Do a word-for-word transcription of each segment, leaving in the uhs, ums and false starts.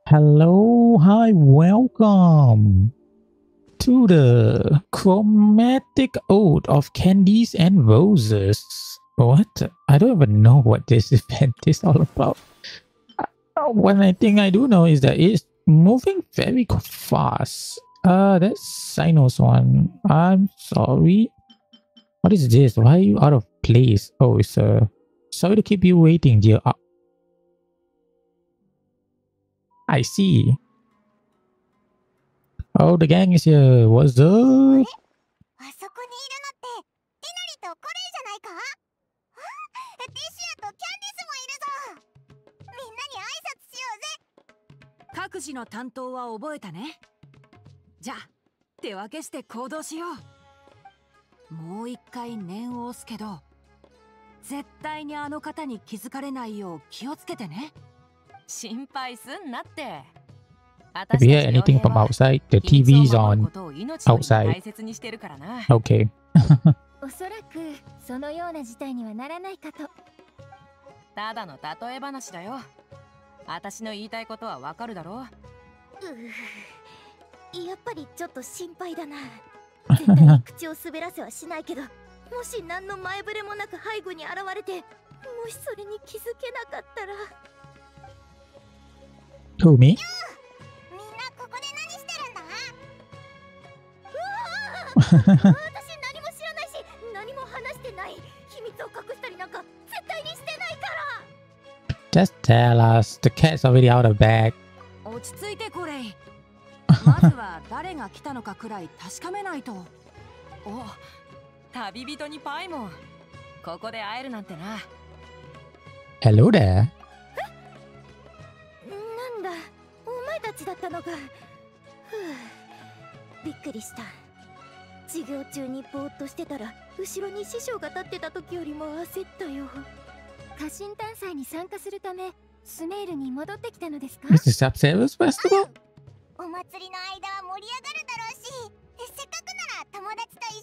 Hello, hi, welcome to the chromatic ode of candies and roses. What? I don't even know what this event is all about. Uh, One thing I do know is that it's moving very fast. Uh, that's Sinos one. I'm sorry. What is this? Why are you out of place? Oh, it's uh, sorry to keep you waiting, dear. Uh, I see. Oh, the gang is here. What's up? あそこにいるのってティナリとコレイじゃないか？あ、ティシアとキャンディスもいるぞ。みんなに挨拶しようぜ。 各自の担当は覚えたね。じゃあ手分けして行動しよう。もう一回念を押すけど、絶対にあの方に気づかれないよう気をつけてね。心配すんなって。 If you hear anything from outside, the T V's on outside. Okay. おそらくそのような事態にはならないかと。 ただの例え話だよ。私の言いたいことはわかるだろう。 うやっぱりちょっと心配だな。絶対に口を滑らせはしないけど、もし何の前触れもなく背後に現れて、もしそれに気づけなかったら。 Who, me? ここで何してるんだ？うわ私何も知らないし、何も話してない。秘密を隠したりなんか絶対にしてないから。 Just tell us. The cat's already out of bag. 落ち着いてこれ。まずは誰が来たのかくらい確かめないと。お、旅人にパイもここで会えるなんてな。 Hello there. なんだ、お前たちだったのか。ふう、びっくりした。授業中にぼーっとしてたら、後ろに師匠が立ってた時よりも焦ったよ。家臣探査に参加するため、スメールに戻ってきたのですか？ Is this Upstairs Festival? お祭りの間は盛り上がるだろうし、せっかくなら友達と一緒に過ご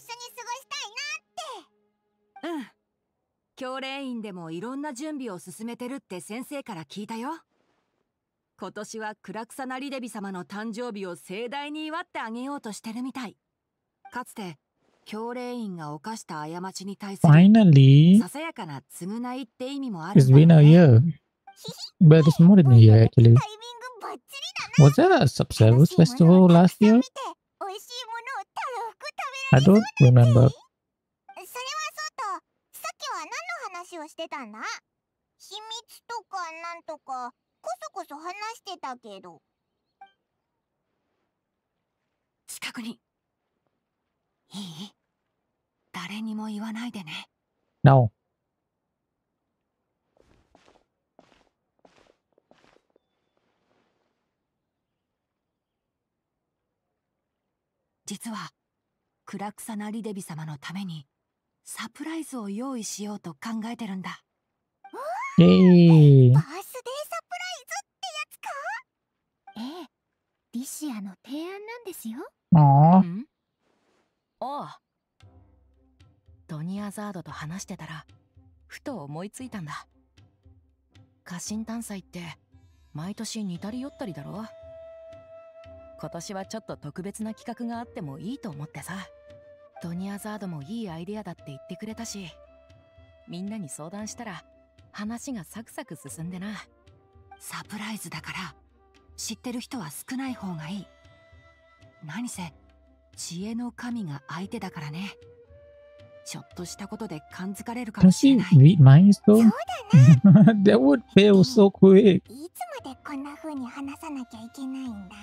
したいなって。 うん。教練員でもいろんな準備を進めてるって先生から聞いたよ。今年はクラクサナリデビ様の誕生日を盛大に祝ってあげようとしてるみたい。かつて教練員が犯した過ちに対する Finally, ささやかな償いって意味もある it's んだろ been う a ね。 year. But it's more than a year actually. タイミングバッチリだな。 Was that a Subservice Festival last year? 美味しいものをたらふく食べら I れそう don't remember. それはそうと、さっきは何の話をしてたんだ？秘密とかなんとかこそこそ話してたけど。 近くにいい？誰にも言わないでね。 No. 実はクラクサナリデビ様のためにサプライズを用意しようと考えてるんだ。 Yay. バースデーサプライズってやつか？ええ、リシアの提案なんですよ。 Aw. ん？おう。ドニアザードと話してたらふと思いついたんだ。家臣探査って毎年似たり寄ったりだろ。今年はちょっと特別な企画があってもいいと思ってさ。ドニアザードもいいアイデアだって言ってくれたし、みんなに相談したら話がサクサク進んでな。サプライズだから知ってる人は少ない方がいい。何せ知恵の神が相手だからね。ちょっとしたことで感づかれるかも Can しれ she ない。 read minds そ though? うだな。 That would fail so quick. いつまでこんな風に話さなきゃいけないんだ？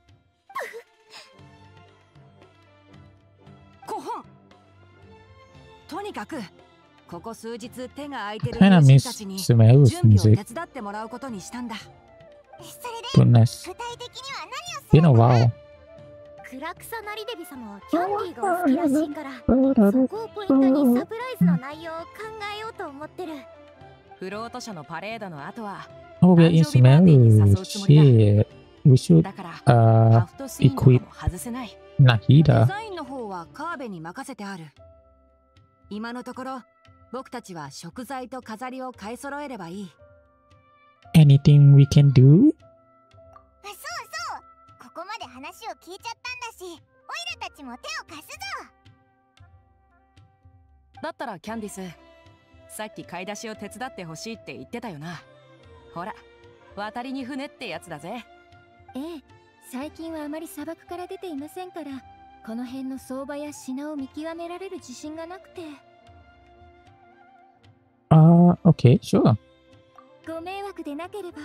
ご本。とにかくここ数日手が空いてる Kinda 友 miss 人たちに Sumeru's 準備を music. 手伝ってもらうことにしたんだ。 それで Goodness. 具体的には何をする Been の？ a while. クラクサナリデビ様はキャンディーがお好きらしいから、そこをポイントにサプライズの内容を考えようと思ってる。 フロート社のパレードの後は Oh, we're in 誕生日パーティーに誘 Sumeru. うつもりだ。 Shit. We should だからハ uh フトスインとかも外せない。 デ Nahida. ザインの方はカーベに任せてある。今のところ僕たちは食材と飾りを買い揃えればいい。 Anything we can do? そ話を聞いちゃったんだし、オイラたちも手を貸すぞ。 だったらキャンディス、さっき買い出しを手伝ってほしいって言ってたよな。ほら、渡りに船ってやつだぜ。 ええ、最近はあまり砂漠から出ていませんから、この辺の相場や品を見極められる自信がなくて。 Uh, okay, sure. ご迷惑でなければ。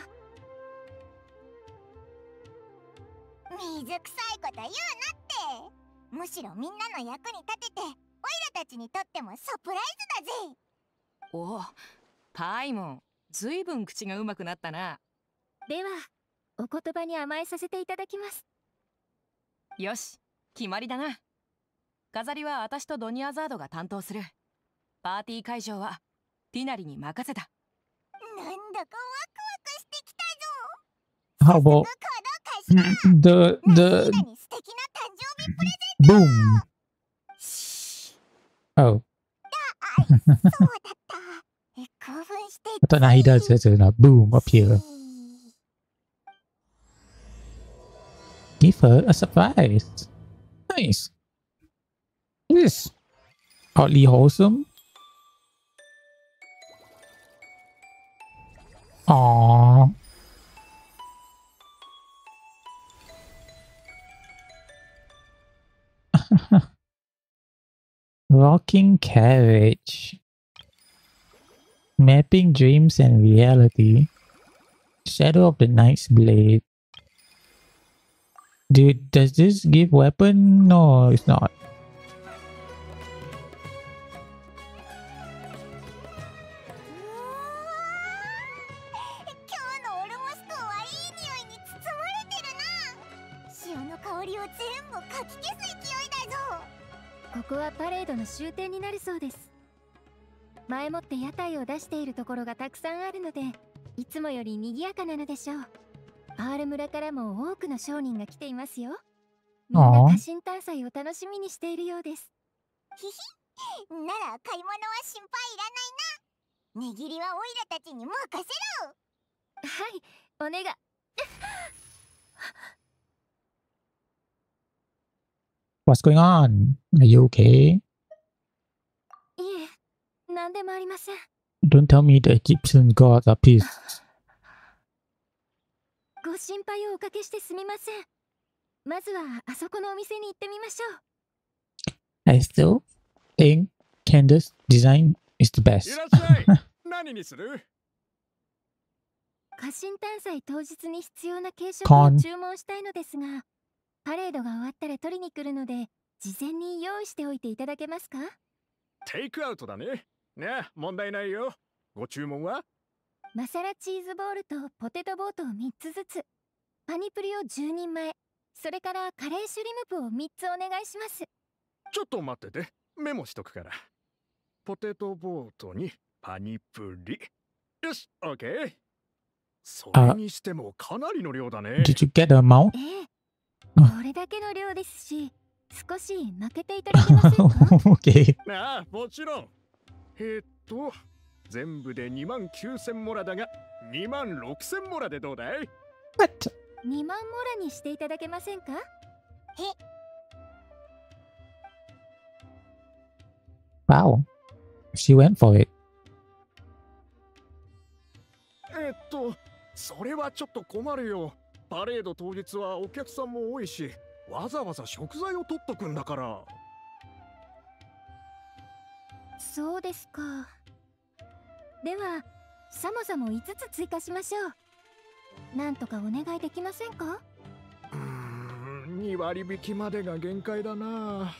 水臭いこと言うなって。むしろみんなの役に立てて、オイラたちにとってもサプライズだぜ。 おお、パイモン、ずいぶん口がうまくなったな。 では、お言葉に甘えさせていただきます。 よし、決まりだな。飾りは私とドニアザードが担当する。パーティー会場はティナリに任せた。 なんだかワクワクしてきたぞ。 How about 早速 the ナ the シーダに素敵な誕生日プレゼン boom? ト。 Oh, あ、そうだった。え、興奮して。 I thought now he does this in a boom up here. Give her a surprise. Nice. This oddly wholesome. Aww. Rocking carriage. Mapping dreams and reality. Shadow of the Night's Blade. Dude, does this give weapon? No, it's not. 今日のオルモストはいい匂いに包まれてるな。潮の香りを全部かき消す勢いだぞ。ここはパレードの終点になるそうです。前もって屋台を出しているところがたくさんあるので、いつもより賑やかなのでしょう。パール村からも多くの商人が来ていますよ。みんな家臣探査を楽しみにしているようです。ひひ、なら買い物は心配いらないな。値切りはオイラたちに任せろ。はい、お願い。 What's going on? Are you okay? いえ、なんでもありません。 Don't tell me the Egyptian gods are pissed. ご心配をおかけしてすみません。まずはあそこのお店に行ってみましょう。 I still think Candace's design is the best. いらっしゃい。何にする？ 家臣探査当日に必要な軽食コンを注文したいのですが、パレードが終わったら取りに来るので、事前に用意しておいていただけますか？ テイクアウトだね。ねえ、問題ないよ。ご注文は？ マサラチーズボールとポテトボートをみっつずつ、パニプリをじゅうにんまえ、それからカレーシュリムプをみっつお願いします。 ちょっと待ってて。メモしとくから。ポテトボートにパニプリ。よし、オッケー。それにしてもかなりの量だね。 Did you get the amount? ええ、これだけの量ですし、少し負けていただけませんか？ Okay. ああ、もちろん。えー、っと、全部でにまんきゅうせんモラだが、にまんろくせんモラでどうだい？ What? にまんモラにしていただけませんか？え、 Wow. She went for it. えー、っと、それはちょっと困るよ。パレード当日はお客さんも多いし、わざわざ食材を取っとくんだから。 そうですか。では、サモサもいつつ追加しましょう。なんとかお願いできませんか？ うーん、に割引きまでが限界だな。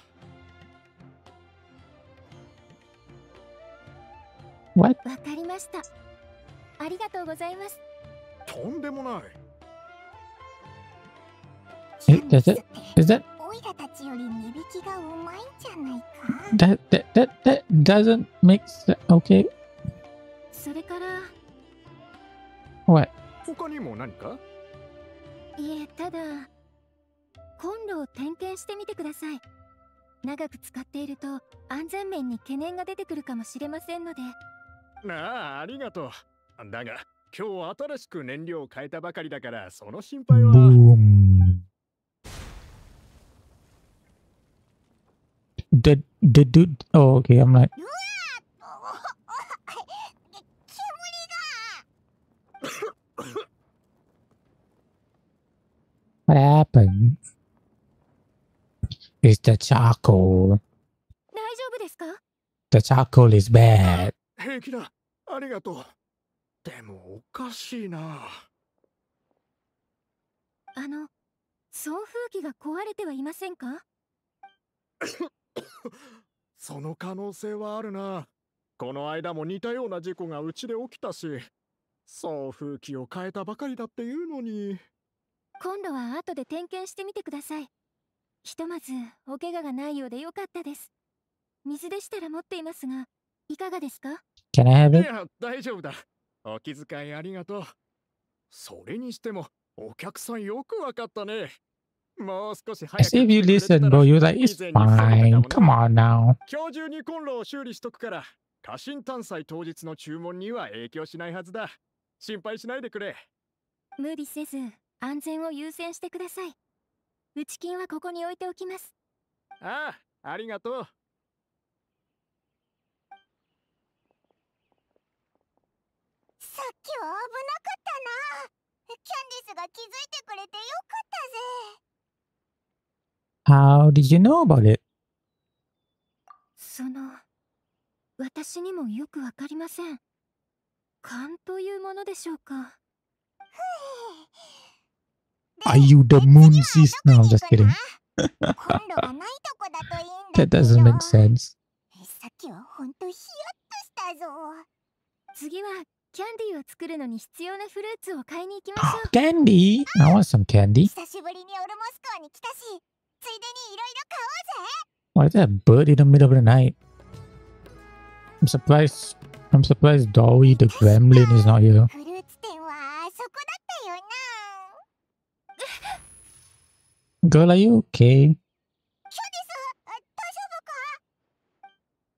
What? わかりました。ありがとうございます。 とんでもない。 え、does it? Is that? オイラたちより値引きがうまいんじゃないか。 That that that that doesn't make sense. Okay. それから、 What? 他にも何か？ いえ、ただ、コンロを点検してみてください。長く使っていると安全面に懸念が出てくるかもしれませんので。 なあ、ありがとう。だが、今日新しく燃料を変えたばかりだから、その心配は。 Boom. The the dude. Oh, okay. I'm like, うわー煙が what happened? It's the charcoal. 大丈夫ですか？ The charcoal is bad. 平気だ。ありがとう。でもおかしいな。 あの、送風機が壊れてはいませんか？ その可能性はあるな。この間も似たような事故がうちで起きたし、送風機を変えたばかりだっていうのに。 今度は後で点検してみてください。ひとまずお怪我がないようでよかったです。水でしたら持っていますが、いかがですか？ Can I have い it? や、大丈夫だ。お気遣いありがとう。それにしても、お客さんよくわかったね。もう少し早 As く if you 来てくれて listen, た bro. ら You're like, 以 it's 前に防げ fine. たかも Come な。 on now. 今日中にコンロを修理しとくから、過信探査当日の注文には影響しないはずだ。心配しないでくれ。 無理せず安全を優先してください。内金はここに置いておきます。 ああ、ありがとう。 さっきは危なかったな。キャンディスが気づいてくれてよかったぜ。 How did you know about it? その、私にもよくわかりません。勘というものでしょうか。 Are you the moon sis? No, I'm just kidding. コンロがないとこだといいん That だけど。 doesn't make sense. さっきはほんとヒヤッとしたぞ。次はキャンディーを作るのに必要なフルーツを買いに行きましょう。 Candy? I want some candy. 久しぶりにオルモス港に来たし、ついでにいろいろ買おうぜ。 Why is that bird in the middle of the night? I'm surprised. I'm surprised Dory the gremlin is not here. フルーツ店はあそこだったよな。 Girl, are you okay? キャンディス、あ、大丈夫か？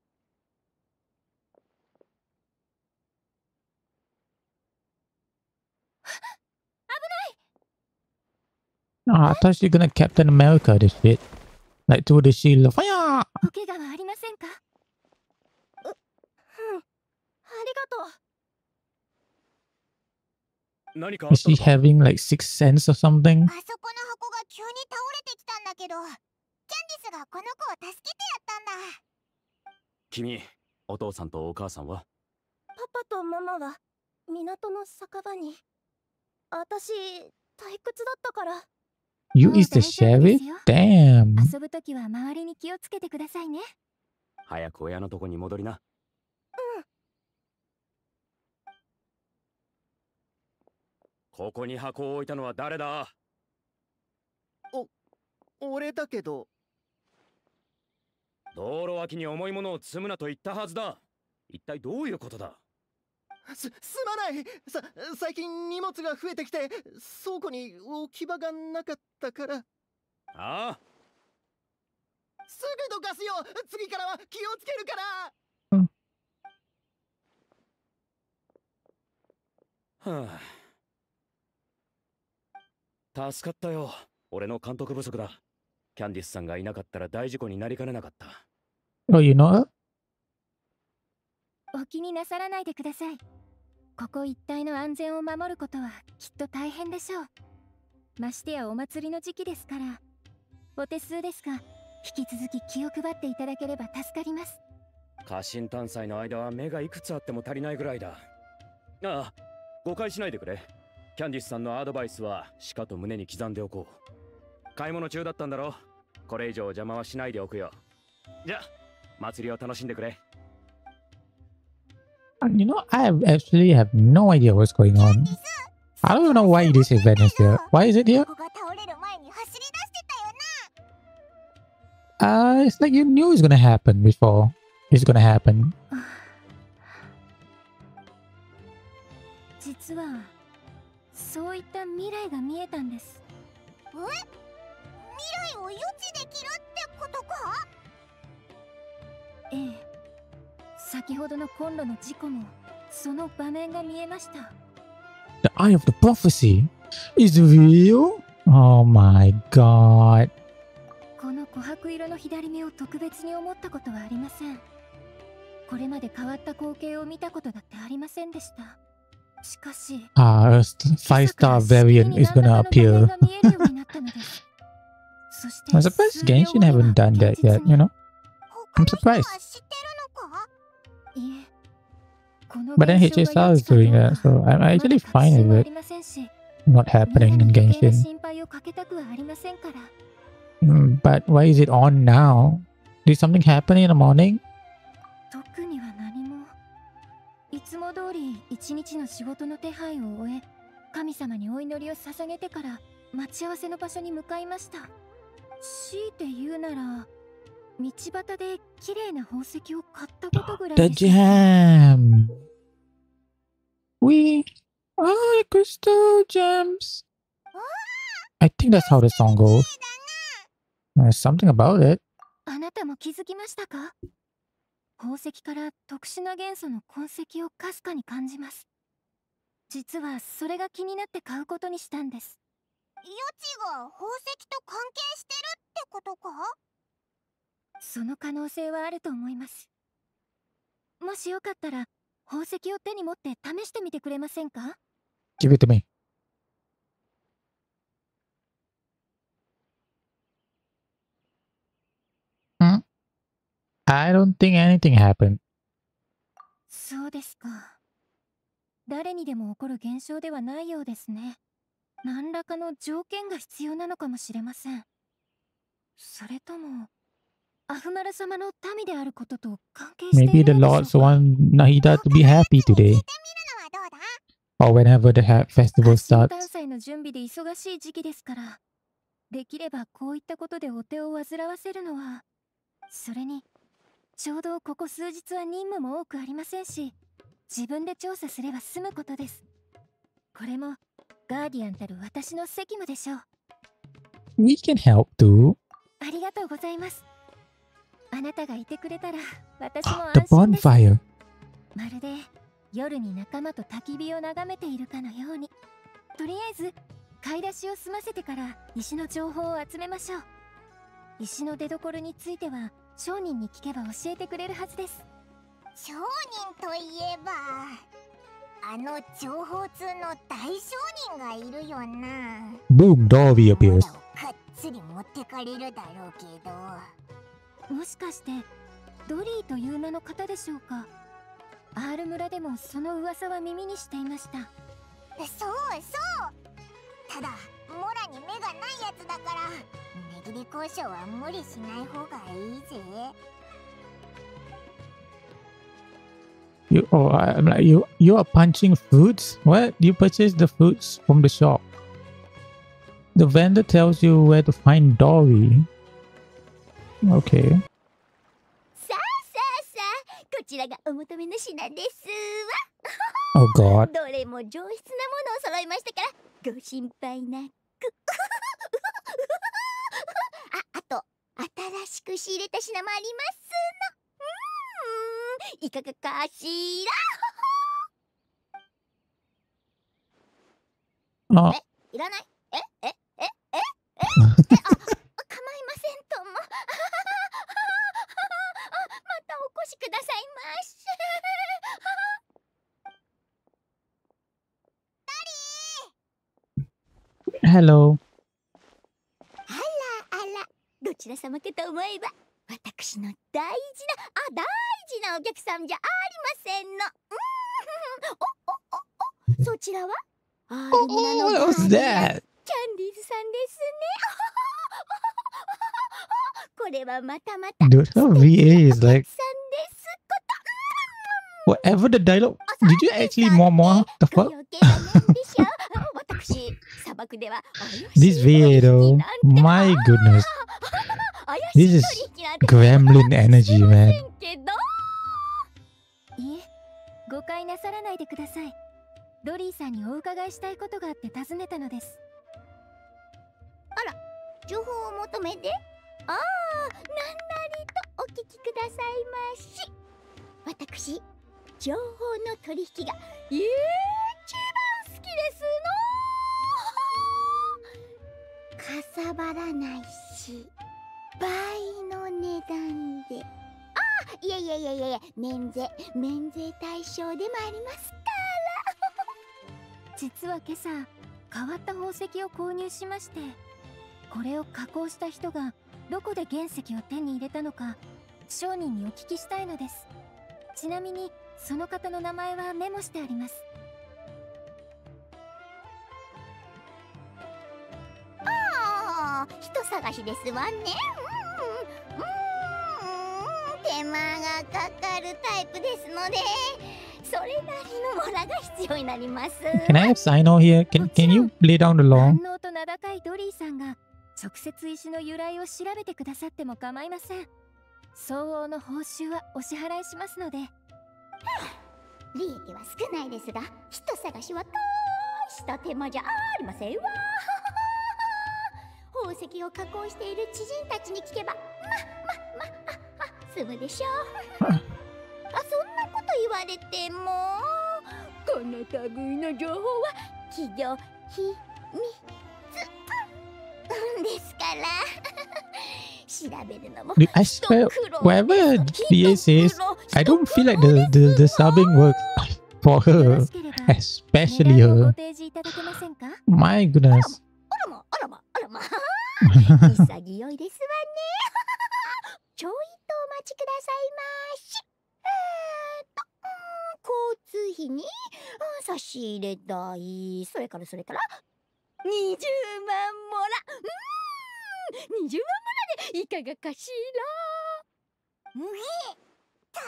Oh, I thought she was gonna Captain America this shit. Like through the shield of fire. お怪我はありませんか？う、うん、ありがとう。 何かあっ Is たの she か？ having like sixth sense or something? あそこの箱が急に倒れてきたんだけど、キャンディスがこの子を助けてやったんだ。 君、お父さんとお母さんは？ パパとママは港の酒場に。私、退屈だったから。 You もう is the 大丈夫で sheriff? すよ。 Damn. 遊ぶときは周りに気をつけてくださいね。 早く親のとこに戻りな。 うん。 ここに箱を置いたのは誰だ？ 俺だけど。 道路脇に重いものを積むなと言ったはずだ。一体どういうことだ？ す、すまない。さ、最近荷物が増えてきて、倉庫に置き場がなかったから。 ああ、 すぐどかすよ。次からは気をつけるから。 はあ、助かったよ。俺の監督不足だ。キャンディスさんがいなかったら大事故になりかねなかった。 Oh, you know her? お気になさらないでください。ここ一帯の安全を守ることはきっと大変でしょう。ましてやお祭りの時期ですから。お手数ですが、引き続き気を配っていただければ助かります。 過信探査の間は目がいくつあっても足りないぐらいだ。ああ、誤解しないでくれ。キャンディスさんのアドバイスはしかと胸に刻んでおこう。買い物中だったんだろ。これ以上邪魔はしないでおくよ。じゃあ、祭りを楽しんでくれ。 You know, I have actually have no idea what's going on. I don't even know why this event is here. Why is it here? ここが倒れる前に走り出してたよ Uh, な。 it's like you knew it's gonna happen before it's gonna happen. 実はそういった未来が見えたんです。え？未来を予知できるってことか？ええ。先ほどのコンロの事故もその場面が見えました。 The Eye of the Prophecy is real? Oh my god. この琥珀色の左目を特別に思ったことはありません。これまで変わった光景を見たことだってありませんでした。しかし、 Ah, a five star variant is gonna appear. I'm surprised Genshin haven't done that yet, you know? I'm surprised. But then H S R is doing that, so I'm actually fine with it not happening in Genshin. Mm, but why is it on now? Did something happen in the morning? 特には何も。いつも通り一日の仕事の手配を終え、神様にお祈りを捧げてから待ち合わせの場所に向かいました。強いて言うなら、道端で綺麗な宝石を買ったことぐらいです。 The gem! We are crystal gems! I think that's how the song goes. There's something about it. あなたも気づきましたか？宝石から特殊な元素の痕跡をかすかに感じます。実はそれが気になって買うことにしたんです。 ヨチが宝石と関係してるってことか？ その可能性はあると思います。もしよかったら宝石を手に持って試してみてくれませんか？ Give it to me. Hmm? I don't think anything happened. そうですか。誰にでも起こる現象ではないようですね。何らかの条件が必要なのかもしれません。それともアフマル様の民であることと関係してい Maybe る the のでしょうか？ Lords want Nahida to be happy today. Or whenever the ha- festival 家臣 starts. 探査の準備で忙しい時期ですから、できればこういったことでお手を煩わせるのは、それにちょうどここ数日は任務も多くありませんし、自分で調査すれば済むことです。これもガーディアンたる私の責務でしょう。 We can help too. ありがとうございます。あなたがいてくれたら私も The 安心です。 bonfire. まるで夜に仲間と焚き火を眺めているかのように。とりあえず買い出しを済ませてから石の情報を集めましょう。石の出所については商人に聞けば教えてくれるはずです。 商人といえばあの情報通の大商人がいるよな。 Boom, Dorby 物 appears. をかっつり持ってかれるだろうけど。 もしかしてドリーという名の方でしょうか？アール村でもその噂は耳にしていました。 そうそう。ただモラに目がないやつだから値切り交渉は無理しない方がいいぜ。 You, oh, I'm like, you, you are punching fruits? What? You purchase the fruits from the shop. The vendor tells you where to find Dory. Okay. さあさあさあ、こちらがお求めの品ですわ。 Oh god. どれも上質なものを揃いましたからご心配なく。あ、あと新しく仕入れた品もありますの。うーん、いかがかしら？ Oh. え、いらない？え、え、え、え、え、え、あ、構いませんとも。またお越しくださいまし。 Hello. あらあら、どちら様かと思えば私の大事な、あ、大事なお客さんじゃありませんの。うーん、お、お、お、お、そちらはアール村の Oh, what was ガーディアン that? キャンディーズさんですね。これはまたまた Dude, her V A is お like 客さんです whatever the dialogue. こと。 Did you actually more more? The ご fuck? 用件は何でしょう？私、砂漠では怪しい This V A 取 though. 引なんて My goodness. 怪し This い is 取引なんて gremlin energy, しませ man. んけど。 いえ、誤解なさらないでください。ドリーさんにお伺いしたいことがあって訪ねたのです。 情報を求めて、ああ、なんなりとお聞きくださいまし。私、情報の取引が一番好きですの。かさばらないし、倍値段で。ああ、いやいやいやいやいや、免税免税対象でもありますから。 実は今朝変わった宝石を購入しまして、これを加工した人がどこで原石を手に入れたのか商人にお聞きしたいのです。ちなみにその方の名前はメモしてあります。 ああ、人探しですわね。うん、うん、手間がかかるタイプですので、それなりのモラが必要になります。 Can I have Sino here? Can, can you lay down the law? 反応と名高いドリーさんが直接石の由来を調べてくださっても構いません。相応の報酬はお支払いしますので。 利益は少ないですが、人探しは大した手間じゃありませんわ。宝石を加工している知人たちに聞けば、まままああ済むでしょう。あ、そんなこと言われても、この類の情報は企業秘密ですから。調べるのも I swear, whatever D A says, I don't feel like the, the, the subbing works for her, especially her. My goodness. あらま、あらま、あらま。潔いですわね。ちょいとお待ちくださいまし。えーっと、うん、交通費に、うん、差し入れ代、それからそれからにじゅうまんモラ。うん、にじゅうまんモラでいかがかしら。むげ、高す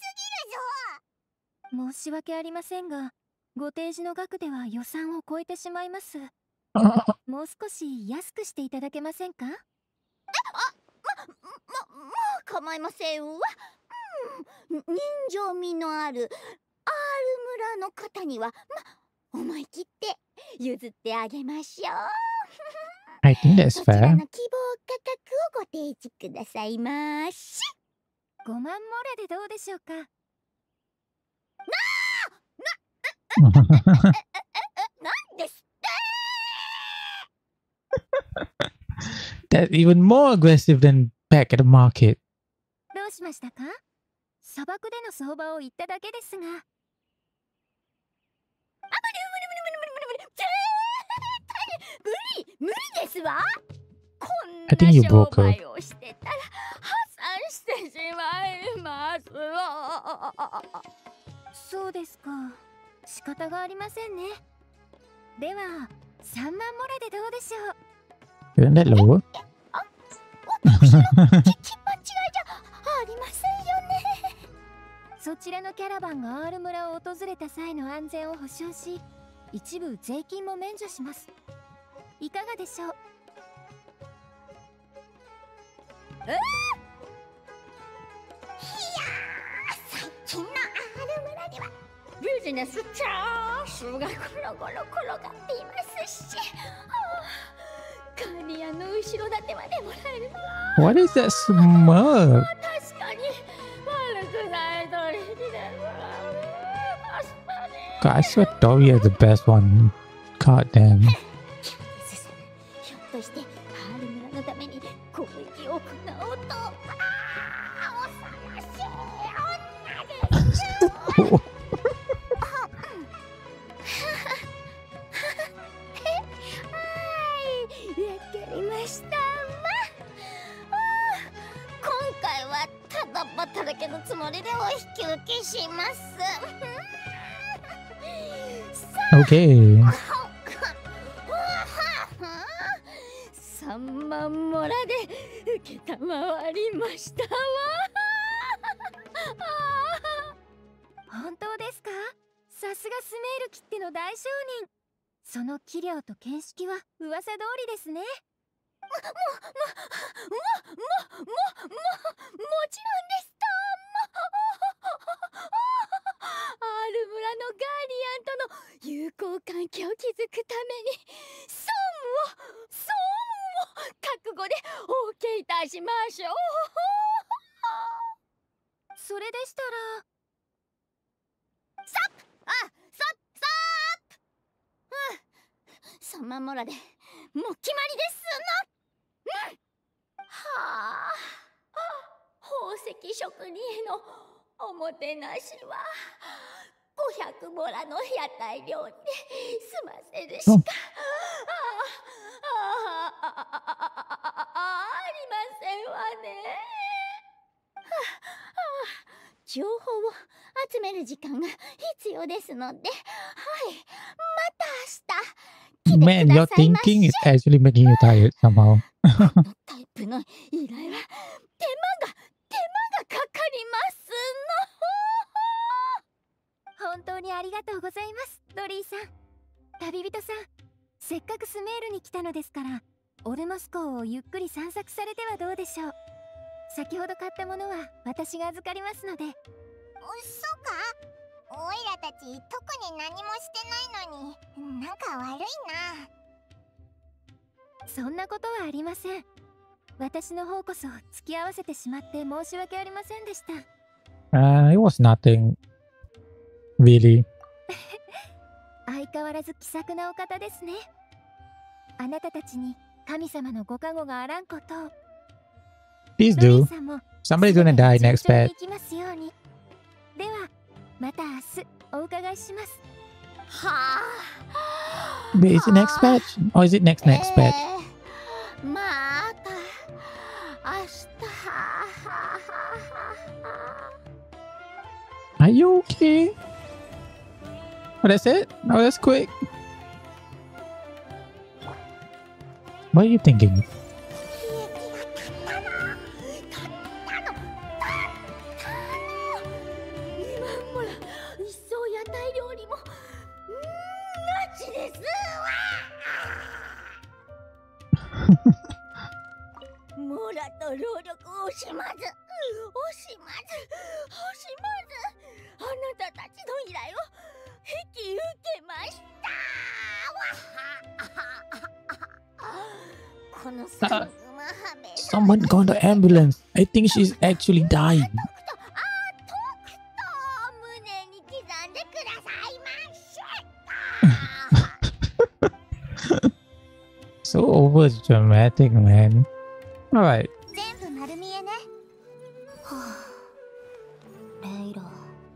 ぎるぞ。 申し訳ありませんが、ご提示の額では予算を超えてしまいます。もう少し安くしていただけませんか？ あ、ま、ま、まあ構いませんわ。うん、人情味のある アール 村の方には、ま、思い切って譲ってあげましょう。 I think that's そちら fair. の希望価格をご提示くださいまし。 ごまんモラでどうでしょうか？なあ、な、な、なんですって。 That's even more aggressive than back at the market. どうしましたか？砂漠での相場を言っただけですが。あ、無理無理無理無理無理無理無理無理絶対無理無理ですわ。こん I think you な broke 商 her. 売をしてたら破産してしまいますわ。 そうですか。仕方がありませんね。ではさんまんモラでどうでしょう？ Isn't that lower? 私の聞き間違いじゃありませんよね。 そちらのキャラバンが アール 村を訪れた際の安全を保証し、一部税金も免除します。いかがでしょう？ えー、いやー、最近の アール 村にはビジネスチャンスがゴロゴロ転がっていますし、カーリアの後ろ盾までもらえるのは What is that smug? 確かに悪くない取引です。確かに。 God, I swear Dory is the best one. God damn. ひょっとしてアール村のために攻撃を行おうと。ああ、恐ろしい女です。わかりましたわ。今回はただ働きのつもりでお引き受けします。 Okay. さんまんモラで受けたまわりましたわ。 本当ですか？さすがスメールきっての大商人。その器量と見識は噂通りですね。 も、も、も、も、も、も、も、もちろんですとも。アール村のガーディアンとの友好関係を築くために損を損を覚悟でお受けいたしましょう。 それでしたらサップ、あ、サップサップ、うん、さんまんモラでもう決まりですの。うん、はあ、 おもてなしはごひゃくボラの屋台料理で済ませるしか、 うんああああああありませんわね。はあはあ、情報を集める時間が必要ですので、はい、また明日来て Man, く your ださいま thinking し。 is actually making you tired somehow. このタイプの依頼は手間が手間がかかりますの。 本当にありがとうございます、ドリーさん。旅人さん、せっかくスメールに来たのですから、オルモス港をゆっくり散策されてはどうでしょう。先ほど買ったものは私が預かりますので。 そうか、おいらたち特に何もしてないのに、なんか悪いな。 そんなことはありません。私の方こそ付き合わせてしまって申し訳ありませんでした。 Uh, it was nothing. Really. 相変わらず気さくなお方ですね。あなたたちに神様のご加護があらんことを。 Please ドリ do. ーさんも Somebody's gonna die 順 next 調に batch. 行きますように。ではまた明日お伺いします。 はあ。 Wait, is it next batch? Or is it next next batch? えー、また明日。 Are you okay? Oh, that's it? Oh, that's quick. What are you thinking? ほら、一層屋台料理もなしですわ。モラと労力を惜しまず惜しまず惜しまずあなたたちの依頼を引き受けましたわ。このサムズマハベ Someone called the ambulance. I think she's actually dying. 胸に刻んでくださいまし。 So over dramatic, man. Alright. 全部丸見えね。 はあ、レイラ。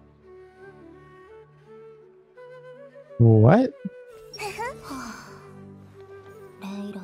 What? はあ、レイラ。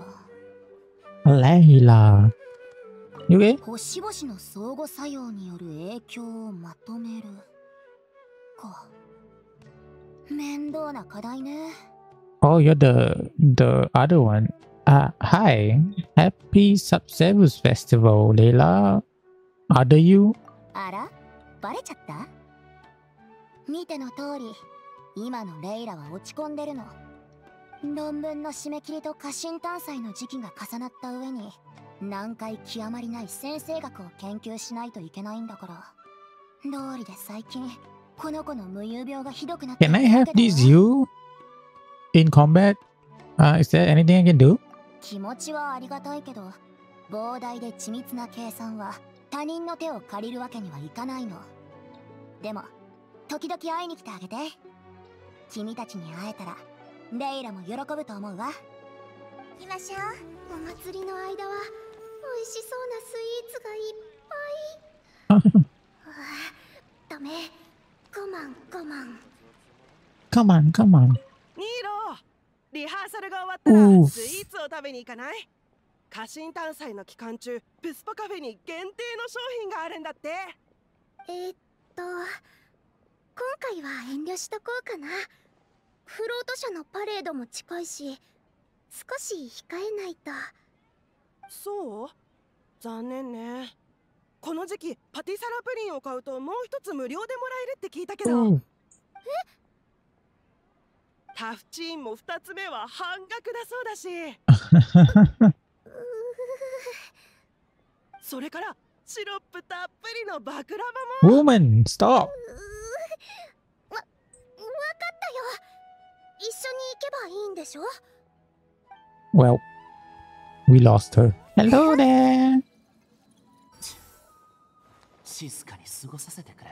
Layla. You okay? 星々の相互作用による影響をまとめるか。面倒な課題ね。 Oh, you're the the other one. Uh, hi. Happy Subservice Festival, Layla. Are you? あら、バレちゃった？見ての通り、今のレイラは落ち込んでるの。論文の締め切りと過信探査の時期が重なった上に、難解極まりない先生学を研究しないといけないんだから。道理で最近、この子の無遊病がひどくなってる Can I わ have けだよ。 this you in combat? Uh, is there anything I can do? 気持ちはありがたいけど、膨大で緻密な計算は他人の手を借りるわけにはいかないの。でも、時々会いに来てあげて。君たちに会えたら、レイラも喜ぶと思うわ。 行きましょう。 お祭りの間は美味しそうなスイーツがいっぱい。 Come ダメ、我慢我慢。 on, come on. ニーロ、リハーサルが終わったらうースイーツを食べに行かない？過信探査の期間中、プスポカフェに限定の商品があるんだって。 えー、っと今回は遠慮しとこうかな。フロート車のパレードも近いし、少し控えないと。 そう？残念ね。この時期パティサラプリンを買うともう一つ無料でもらえるって聞いたけど。 Oh. タフチーンも二つ目は半額だそうだし。それからシロップたっぷりのバクラバも。 Woman, stop. わ、わかったよ。一緒に行けばいいんでしょ？ Well, we lost her. Hello there. 静かに過ごさせてくれ。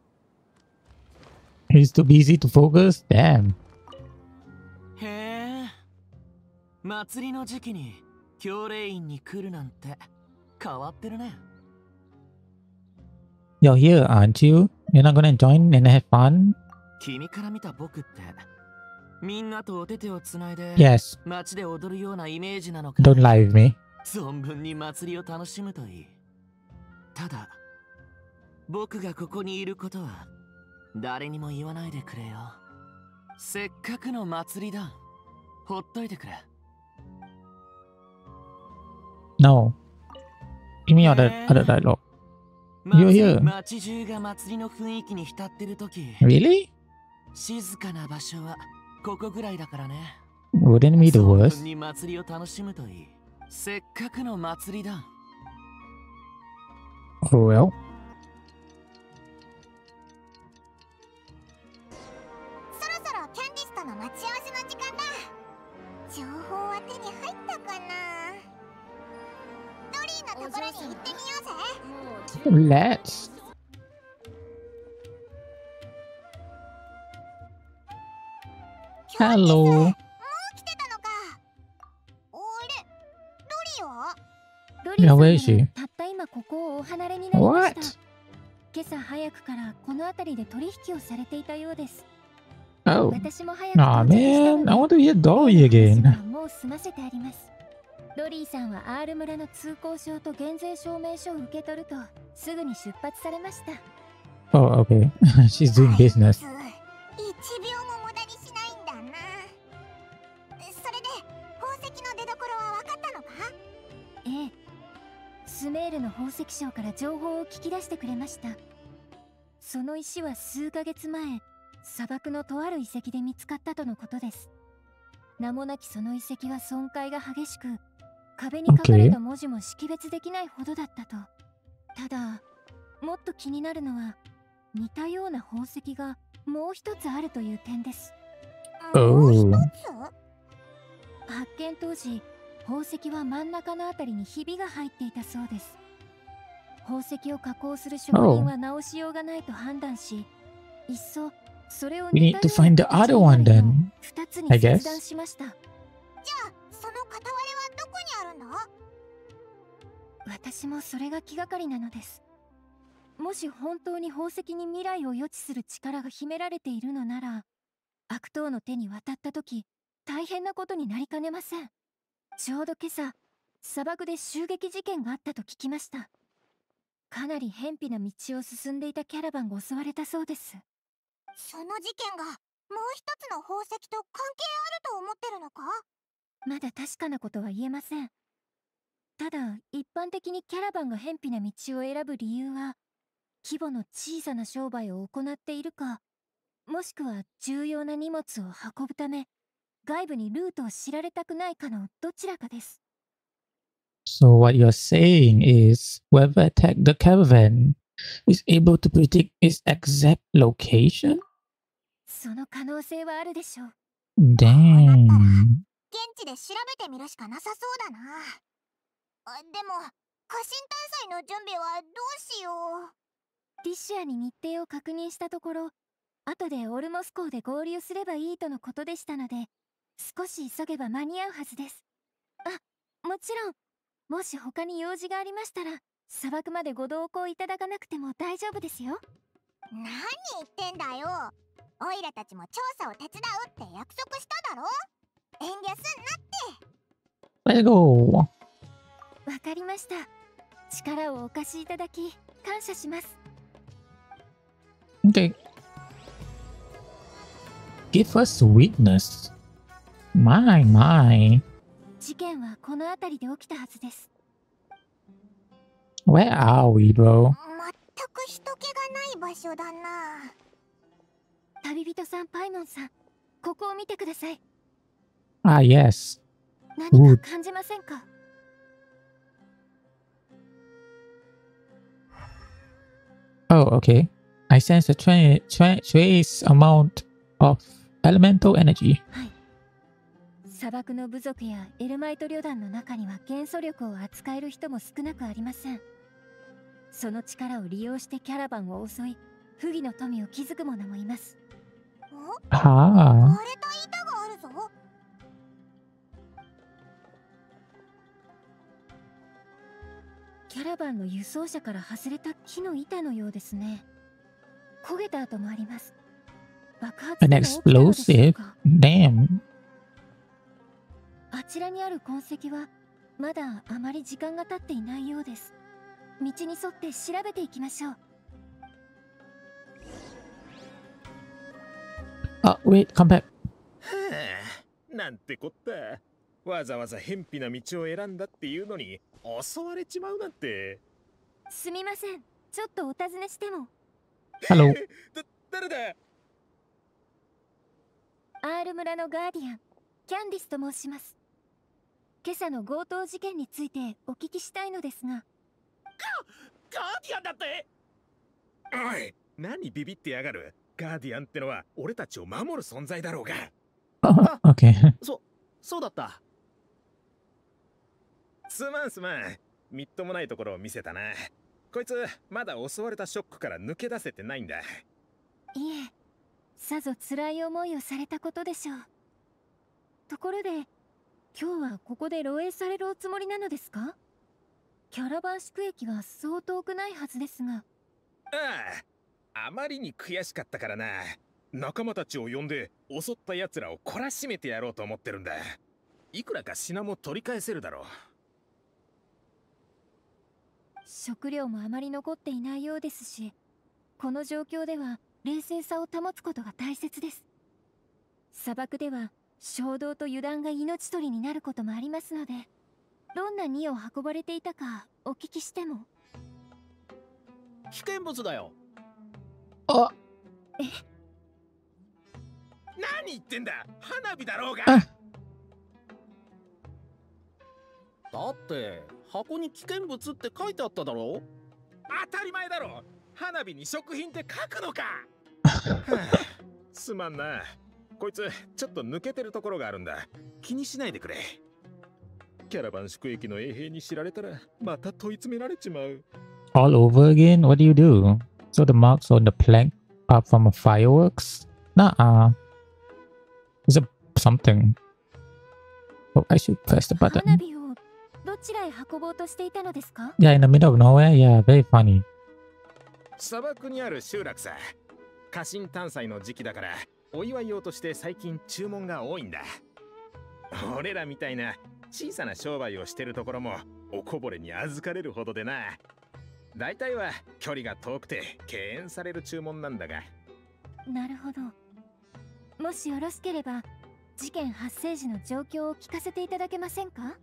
He's too busy to focus. Damn. へえ、祭りの時期に教令院に来るなんて変わってるね。 You're here, aren't you? You're not gonna join and have fun? 君から見た僕ってみんなとお手手をつないで Yes. 街で踊るようなイメージなのか。 Don't lie with me. 存分に祭りを楽しむといい。ただ僕がここにいることは誰にも言わないでくれよ。せっかくの祭りだ。ほっといてくれ。 No. Give me other, other dialogue. You're here. 街中が祭りの雰囲気に浸ってるとき。 Really? 静かな場所はここぐらいだからね。 Wouldn't be the 存 worst. 分に祭りを楽しむといい。せっかくの祭りだ。 Oh well. そろそろキャンディスとの待ち合わせの時間だ。情報は手に入ったかな。ドリーのところに行ってみようぜ。 Let's. キャンディス、 Hello. もう来てたのか。あれ、ドリーは？ ロリ Yeah, ー where is さん she? はたった今ここをお離れになりま What? した。今朝早くからこの辺りで取引をされていたようです。 Oh. 私も早く Aw 到着した man, の I で want to hear Dory 話 again. はもう済ませてあります。ロリーさんは R 村の通行証と減税証明書を受け取るとすぐに出発されました。 Oh, okay. She's doing business. 一秒も無駄にしないんだな。それで宝石の出所は分かったのか？ ええ、スメールの宝石商から情報を聞き出してくれました。その石は数ヶ月前、砂漠のとある遺跡で見つかったとのことです。名もなきその遺跡は損壊が激しく、壁に書かれた文字も識別できないほどだったと。ただ、もっと気になるのは、似たような宝石がもう一つあるという点です。 もう一つ？ 発見当時、宝石は真ん中のあたりにひびが入っていたそうです。宝石を加工する職人は直しようがないと判断し、いっそそれを We 似 need た to よう find な the 形 other にな one るよう then. 二つ I に guess. 切断しました。 じゃあその片割れはどこにあるんだ？ 私もそれが気がかりなのです。もし本当に宝石に未来を予知する力が秘められているのなら、悪党の手に渡った時、大変なことになりかねません。ちょうど今朝、砂漠で襲撃事件があったと聞きました。かなり偏僻な道を進んでいたキャラバンが襲われたそうです。 その事件がもう一つの宝石と関係あると思ってるのか？ まだ確かなことは言えません。ただ、一般的にキャラバンが偏僻な道を選ぶ理由は、規模の小さな商売を行っているか、もしくは重要な荷物を運ぶため、外部にルートを知られたくないかのどちらかです。 So what you're saying is whoever attacked the caravan is able to predict its exact location? その可能性はあるでしょう。 Damn. 現地で調べてみるしかなさそうだな。あ、でも家臣探査の準備はどうしよう。 ティシアに日程を確認したところ、後でオルモス港で合流すればいいとのことでしたので、少し急げば間に合うはずです。あ、もちろん、もし他に用事がありましたら、砂漠までご同行いただかなくても大丈夫ですよ。 何言ってんだよ。オイラたちも調査を手伝うって約束しただろ。遠慮すんなって。 Let's go. わかりました。力をお貸しいただき、感謝します。 Okay. Give us witness. My, my. 事件はこの辺りで起きたはずです。 Where are we, bro? 全く人気がない場所だな。 旅人さん、パイモンさん、ここを見てください。 Ah, yes. 何か感じませんか？ Oh, okay. I sense a tra tra trace amount of elemental energy. はい。砂漠の部族やエルマイト旅団の中には元素力を扱える人も少なくありません。その力を利用してキャラバンを襲い、不義の富を築く者もいます。 はあ。 割れた板があるぞ。 キャラバンの輸送車から外れた木の板のようですね。焦げた跡もあります。爆発 An でも起きたのでしょう explosive? か。 Damn. あちらにある痕跡はまだあまり時間が経っていないようです。道に沿って調べていきましょう。 Oh, wait, come back. はあ、なんてこった。わざわざ偏僻な道を選んだっていうのに襲われちまうなんて。 すみません、ちょっとお尋ねしても。 Hello. だ、誰だ。 アール村のガーディアン、キャンディスと申します。今朝の強盗事件についてお聞きしたいのですが。 ガーディアンだって。おい、何ビビってやがる。ガーディアンってのは俺たちを守る存在だろうが。 Oh, okay. そそうだった。 すまんすまん。みっともないところを見せたな。こいつまだ襲われたショックから抜け出せてないんだ。 いえ、さぞ辛い思いをされたことでしょう。ところで、今日はここで漏洩されるおつもりなのですか？キャラバン宿駅はそう遠くないはずですが。 ああ、あまりに悔しかったからな。仲間たちを呼んで襲った奴らを懲らしめてやろうと思ってるんだ。いくらか品も取り返せるだろう。 食料もあまり残っていないようですし、この状況では冷静さを保つことが大切です。砂漠では衝動と油断が命取りになることもありますので、どんな荷を運ばれていたかお聞きしても。 危険物だよ。 Oh, え、 何言ってんだ。花火だろうが。 あだって箱に危険物って書いてあっただろ。 当たり前だろ。花火に食品って書くのか。はあ、すまんな。こいつちょっと抜けてるところがあるんだ。気にしないでくれ。キャラバン宿駅の衛兵に知られたらまた問い詰められちまう。 all over again? What do you do? So the marks on the plank are from fireworks? Nah. Is it something? Oh, I should press the 花 button. 火をどちらへ運ぼうとしていたのですか？ Yeah, in the middle of nowhere. Yeah, very funny. 砂漠にある集落さ。家臣探査の時期だからお祝い用として最近注文が多いんだ。俺らみたいな小さな商売をしてるところもおこぼれに預かれるほどでな。大体は距離が遠くて敬遠される注文なんだが。 なるほど。もしよろしければ事件発生時の状況を聞かせていただけませんか？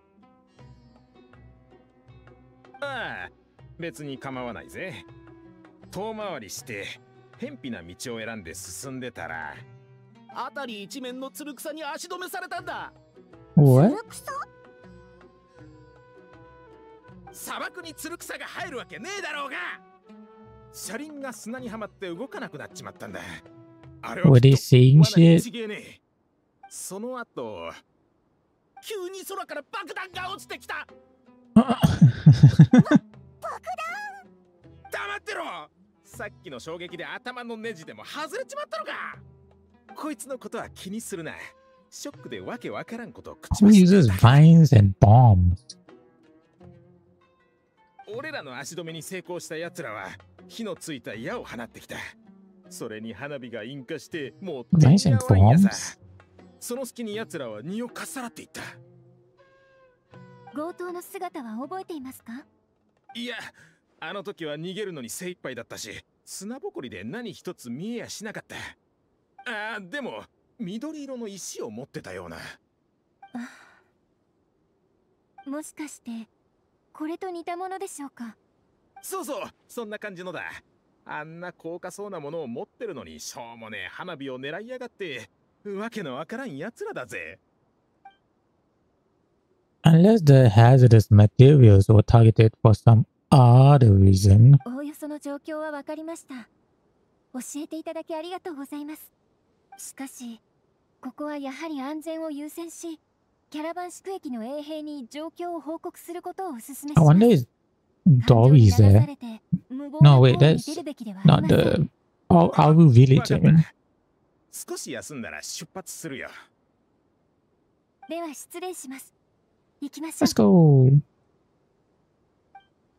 ああ、別に構わないぜ。遠回りして偏僻な道を選んで進んでたら、 辺り一面のつる草に足止めされたんだ。 What? 砂漠につる草が入るわけねえだろうが。車輪が砂にはまって動かなくなっちまったんだ。あれは Were き they っと saying 罠に shit? 違えねえ。その後急に空から爆弾が落ちてきた。 黙ってろ。さっきの衝撃で頭のネジでも外れちまったのか。こいつのことは気にするな。ショックでわけわからんことを口 Who 走ってん uses だ。 vines and bombs? 俺らの足止めに成功した奴らは火のついた矢を放ってきた。それに花火が引火してもう手に Vines 合 and わんや bombs? さ。その隙に奴らは荷をかっさらっていった。 強盗の姿は覚えていますか？ いや、あの時は逃げるのに精一杯だったし、砂ぼこりで何一つ見えやしなかった。ああ、でも緑色の石を持ってたような。 もしかしてこれと似たものでしょうか？ そうそう、そんな感じのだ。あんな高価そうなものを持ってるのにしょうもねえ花火を狙いやがって、わけのわからん奴らだぜ。 Unless the hazardous materials were targeted for some other reason. おおよその状況は分かりました。教えていただきありがとうございます。しかしここはやはり安全を優先し、キャラバン宿駅の衛兵に状況を報告することをお勧めし I ます。 wonder is 感情に Dory's 流さ there? れて無謀な No, 行 wait, 為に that's 出るべきではあり not ません。 the our, our village. わか I った mean, 少し休んだら出発するよ。 では失礼します。行きましょう。 let's go.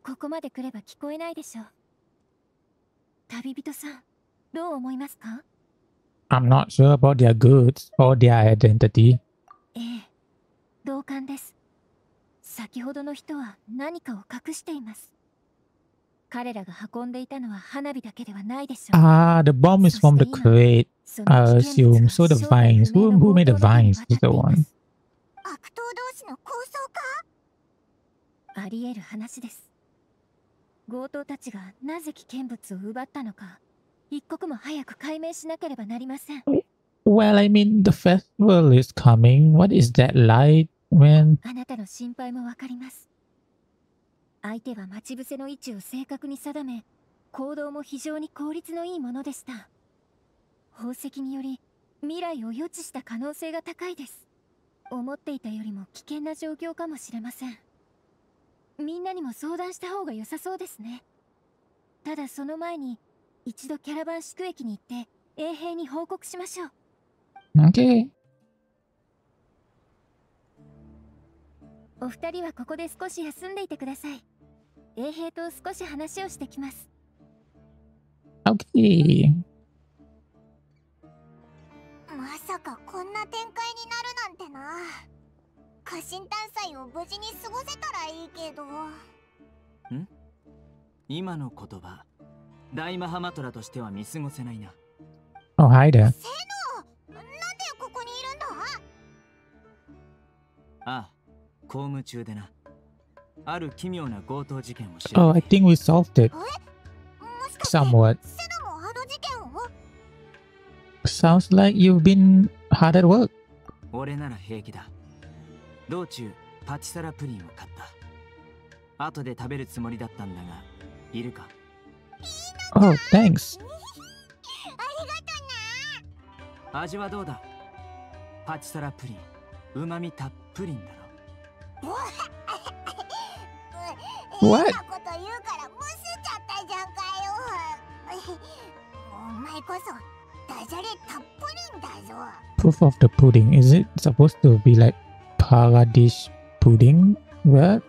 ここまで来れば聞こえないでしょう。旅人さん、どう思いますか？ I'm not sure about their goods or their identity. ええ、同感です。先ほどの人は何かを隠しています。彼らが運んでいたのは花火だけではないでしょう。 Ah, the bomb is from the crate, I assume. So the vines. Who, who made the vines is the one. 悪党同士の抗争か？ あり得る話です。強盗たちがなぜ危険物を奪ったのか、一刻も早く解明しなければなりません。 Well, I mean, the festival is coming. What is that like, man? あなたの心配もわかります。相手は待ち伏せの位置を正確に定め、行動も非常に効率のいいものでした。宝石により未来を予知した可能性が高いです。思っていたよりも危険な状況かもしれません。みんなにも相談した方が良さそうですね。ただその前に一度キャラバン宿駅に行って衛兵に報告しましょう。 Okay. お二人はここで少し休んでいてください。衛兵と少し話をしてきます。 Okay. まさかこんな展開になるなんてな。家臣探査を無事に過ごせたらいいけど。 ん？今の言葉、大マハマトラとしては見過ごせないな。 Oh, hi there. セノ、なんでここにいるんだ？ ああ、公務中でな。ある奇妙な強盗事件を知る。 Oh, I think we solved it. もしかして Somewhat. セノもあの事件を？ Sounds like you've been hard at work. 俺なら平気だ。道中、パティサラプリンを買った。後で食べるつもりだったんだが、いるか？ Oh, thanks. ありがとな。味はどうだ？パティサラプリン、うまみたっぷりんだろ。 What? 変なこと言うからむせちゃったじゃんかよ。お前こそダジャレたっぷりんだぞ。 Proof of the pudding. Is it supposed to be like Paradish pudding? What?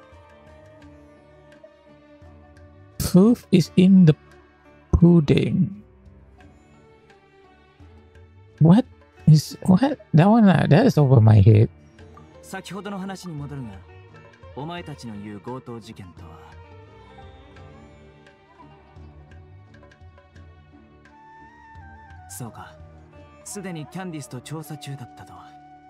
Proof is in the pudding. What is what? That one, uh, that is over my head. 先ほどの話に戻るが、お前たちの言う強盗事件とは。そうか、すでにキャンディスと調査中だったとは。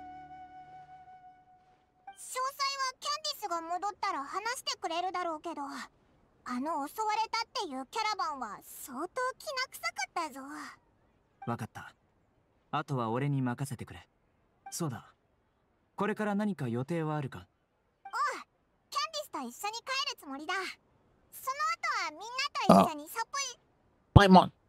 詳細はキャンディスが戻ったら話してくれるだろうけど、あの襲われたっていうキャラバンは相当きな臭かったぞ。 わかった。あとは俺に任せてくれ。そうだ。これから何か予定はあるか？ おう、キャンディスと一緒に帰るつもりだ。その後はみんなと一緒にサポイ。 パイモン。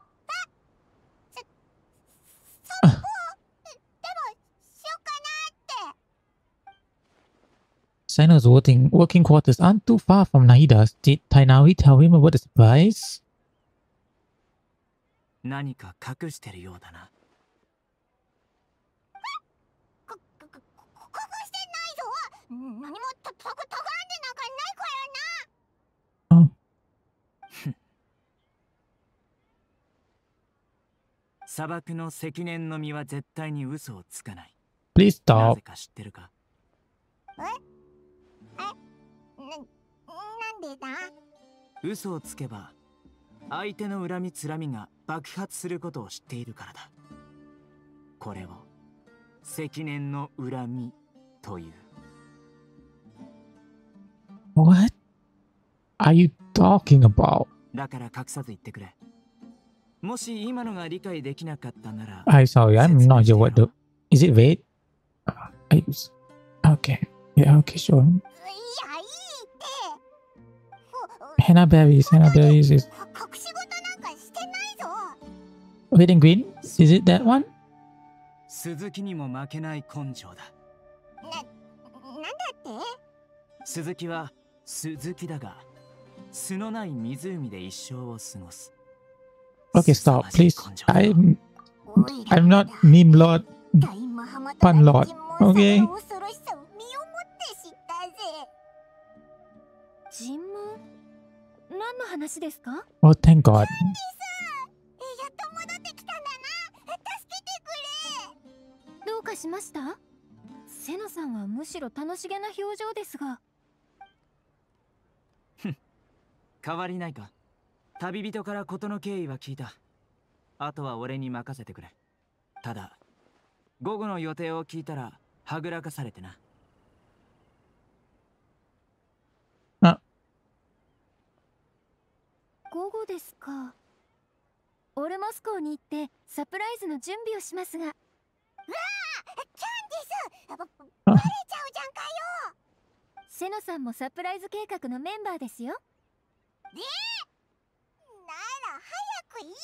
サポでもしようかなって。 Sino's working working quarters aren't too far from Naida's. Did Tainawi tell him about the surprise? 何か隠してるようだな。 か、か、か、隠してないぞ。何もた、た、たがんでなんかないからな。 Oh. 砂漠の積年の実は絶対に嘘をつかない。 Please な stop. ぜか知ってるか？ え？え？な、なんでだ？ 嘘をつけば相手の恨みつらみが爆発することを知っているからだ。これを積年の恨みという。 What are you talking about? だから隠さず言ってくれ。もし今のが理解できなかったなら。 I'm sorry, I'm not sure what the... Is it vague? Uh, I... Okay. Yeah, okay, sure. いや、いいって。 Henna berries, henna berries is... 隠し事なんかしてないぞ。 Red and green? Is it that one? 鈴木にも負けない根性だ。 な、なんだって？ 鈴木は鈴木だが、巣のない湖で一生を過ごす。 Okay, stop, please. I'm... I'm not Nimlord Punlord. Okay? 尋問？ 話ですか？ Oh, thank God. やっと戻ってきたんだな。助けてくれ。 どうかしました？セノさんはむしろ楽しげな表情ですが。 変わりないか。旅人から事の経緯は聞いた。あとは俺に任せてくれ。ただ午後の予定を聞いたらはぐらかされてな。 あ、 午後ですか。オルモス港に行ってサプライズの準備をしますが。うわあ、キャンディス、バレちゃうじゃんかよ。 セノさんもサプライズ計画のメンバーですよ。 で、なら早く言えよ、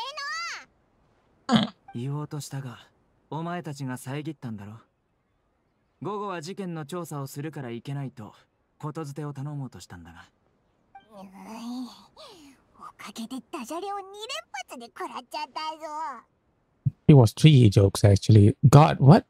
セノ。 言おうとしたがお前たちが遮ったんだろ。午後は事件の調査をするからいけないとことづてを頼もうとしたんだが。 うい、おかげでダジャレをに連発で食らっちゃったぞ。 It was three jokes actually. God, what?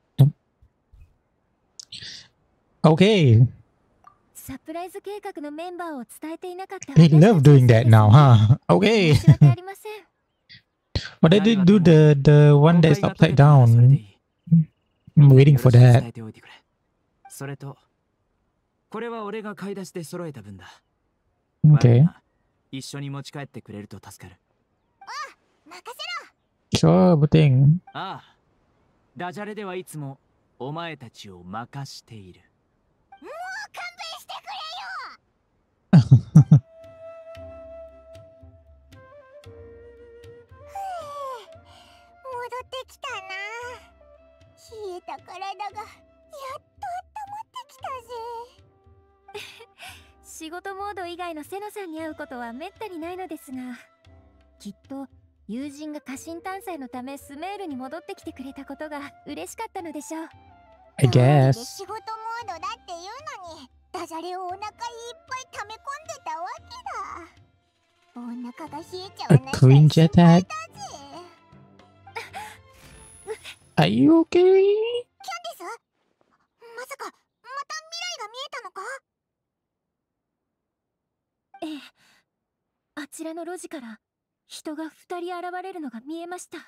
Okay. サプライズ計画のメンバーを伝えていなかった。 They love doing that now, huh? Okay. 申し訳ありません。 But they did do the the one that's upside down. I'm waiting for that. それとこれは俺が買い出しで揃えた分だ。 Okay. 一緒に持ち帰ってくれると助かる。 あ、任せろ。 Sure, Buting. ああ、ダジャレではいつもお前たちを任している。 もう勘弁してくれよ。戻ってきたな。冷えた体がやっと温まってきたぜ。 仕事モード以外のセノさんに会うことはめったにないのですが、きっと友人が家臣探査のためスメールに戻ってきてくれたことが嬉しかったのでしょう。 I guess. 仕事モードだっていうのにダジャレをお腹いっぱい溜め込んでたわけだ。お腹が冷えちゃわないか A cringe 心 attack. 配だぜ。 Are you okay? キャンディス、まさかまた未来が見えたのか？ ええ、あちらの路地から人が二人現れるのが見えました。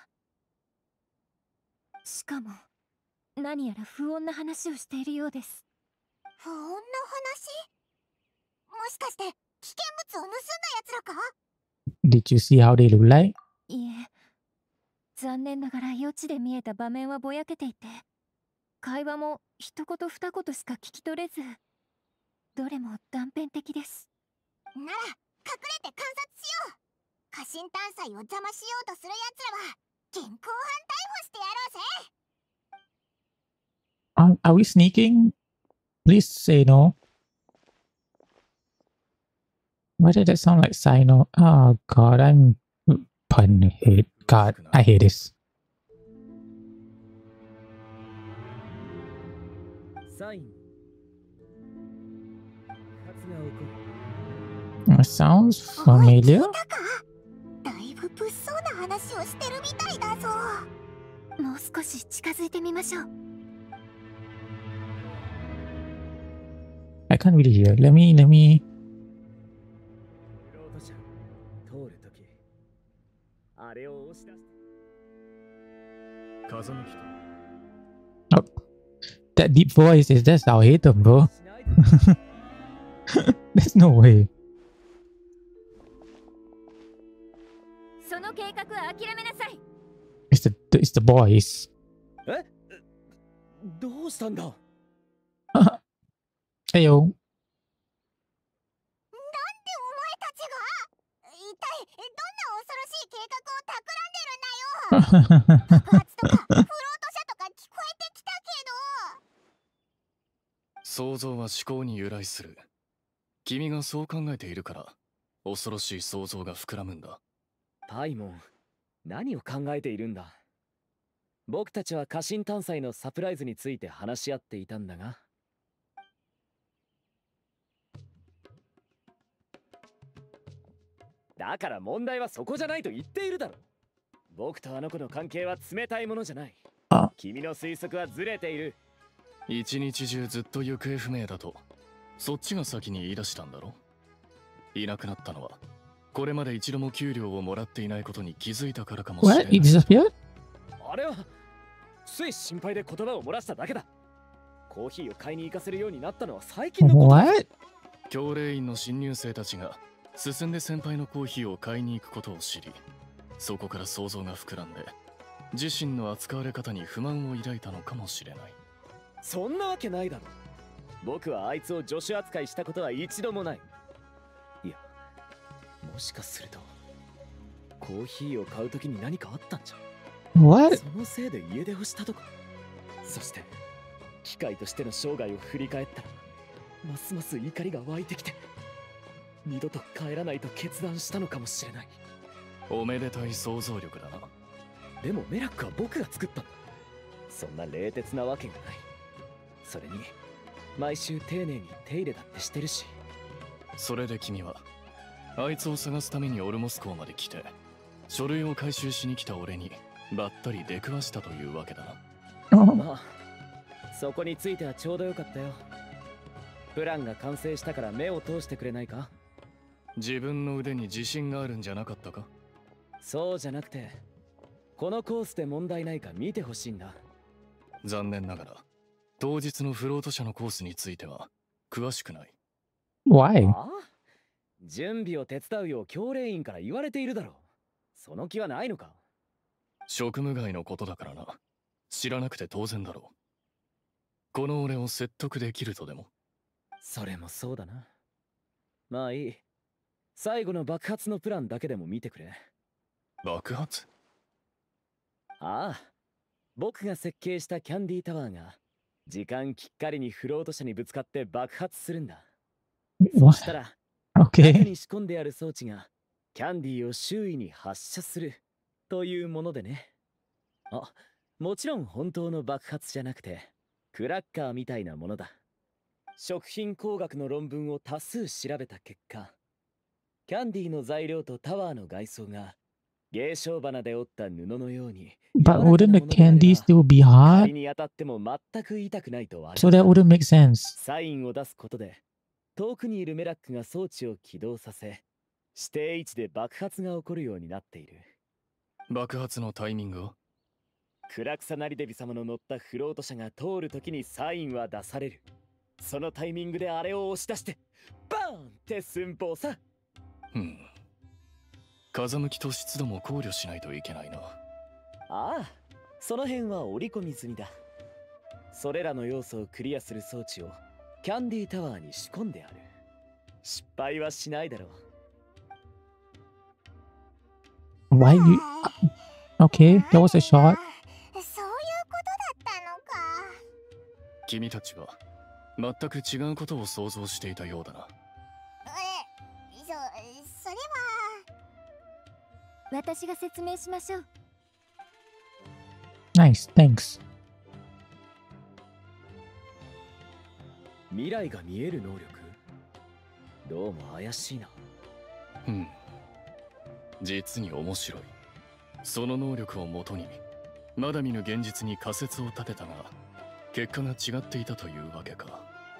しかも何やら不穏な話をしているようです。 不穏な話？もしかして危険物を盗んだ奴らか？ Did you see how they look like? いえ、残念ながら余地で見えた場面はぼやけていて、会話も一言二言しか聞き取れず、どれも断片的です。 なら隠れて観察しよう。家臣探査を邪魔しようとする奴らは現行犯逮捕してやろうぜ。 Are, are we sneaking? Please say no. Why did that sound like Sino? Oh God, I'm pun hate. God, I hate this. It sounds familiar. だいぶ物騒な話をしてるみたいだぞ。 もう少し近づいてみましょう。 I can't really hear. Let me, let me. Oh, that deep voice is that's our hater, bro. There's no way. その計画は諦めなさい。 It's the it's the boys. え？どうしたんだ？ Hey yo. なんでお前たちが？一体どんな恐ろしい計画を企んでるんだよ。爆発とかフロート車とか聞こえてきたけど。 想像は思考に由来する。君がそう考えているから恐ろしい想像が膨らむんだ。 パイモン、何を考えているんだ？僕たちは家臣探査のサプライズについて話し合っていたんだが。だから問題はそこじゃないと言っているだろ。僕とあの子の関係は冷たいものじゃない。君の推測はずれている。 一日中ずっと行方不明だとそっちが先に言い出したんだろ。いなくなったのはこれまで一度も給料をもらっていないことに気づいたからかもしれない。 What? He disappeared? あれはつい心配で言葉を漏らしただけだ。コーヒーを買いに行かせるようになったのは最近のことだ。 What? 教令員の新入生たちが進んで先輩のコーヒーを買いに行くことを知り、そこから想像が膨らんで自身の扱われ方に不満を抱いたのかもしれない。 そんなわけないだろ。僕はあいつを助手扱いしたことは一度もない。いや、もしかするとコーヒーを買うときに何かあったんじゃ。 What? そのせいで家出をしたとか。そして機械としての生涯を振り返ったらますます怒りが湧いてきて、二度と帰らないと決断したのかもしれない。 おめでたい想像力だな。 でもメラックは僕が作ったんだ。そんな冷徹なわけがない。それに毎週丁寧に手入れだってしてるし。 それで君はあいつを探すためにオルモス港まで来て書類を回収しに来た俺にばったり出くわしたというわけだな。 まあそこについてはちょうどよかったよ。プランが完成したから目を通してくれないか。 自分の腕に自信があるんじゃなかったか。 そうじゃなくて、このコースで問題ないか見てほしいんだ。 残念ながら当日のフロート車のコースについては詳しくない。 Why? ああ、準備を手伝うよう教令員から言われているだろう。その気はないのか。 職務外のことだからな。知らなくて当然だろう。この俺を説得できるとでも。 それもそうだな。まあいい。最後の爆発のプランだけでも見てくれ。 爆発？ ああ、僕が設計したキャンディータワーが時間きっかりにフロート車にぶつかって爆発するんだ。そしたら、 Okay. 中に仕込んである装置がキャンディーを周囲に発射するというものでね。あ、もちろん本当の爆発じゃなくてクラッカーみたいなものだ。食品工学の論文を多数調べた結果、キャンディーの材料とタワーの外装が芸商花で折った布のように。 But wouldn't the candy still be 仮 hot? に当たっても全く痛くないとある。 So that wouldn't make sense. サインを出すことで遠くにいるメラックが装置を起動させ、指定位置で爆発が起こるようになっている。 爆発のタイミングは？ クラクサナリデビ様の乗ったフロート車が通るときにサインは出される。そのタイミングであれを押し出してバーンって寸法さ。 うん。風向きと湿度も考慮しないといけないな。 ああ、その辺は織り込み済みだ。それらの要素をクリアする装置をキャンディータワーに仕込んである。失敗はしないだろう。 Why you... Okay, that was a shot. そういうことだったのか。 君たちは全く違うことを想像していたようだな。 え、そ、それは。 私が説明しましょう。 Nice, thanks. 未来が見える能力？どうも怪しいな。 うん。実に面白い。その能力をもとにまだ見ぬ現実に仮説を立てたが、結果が違っていたというわけか。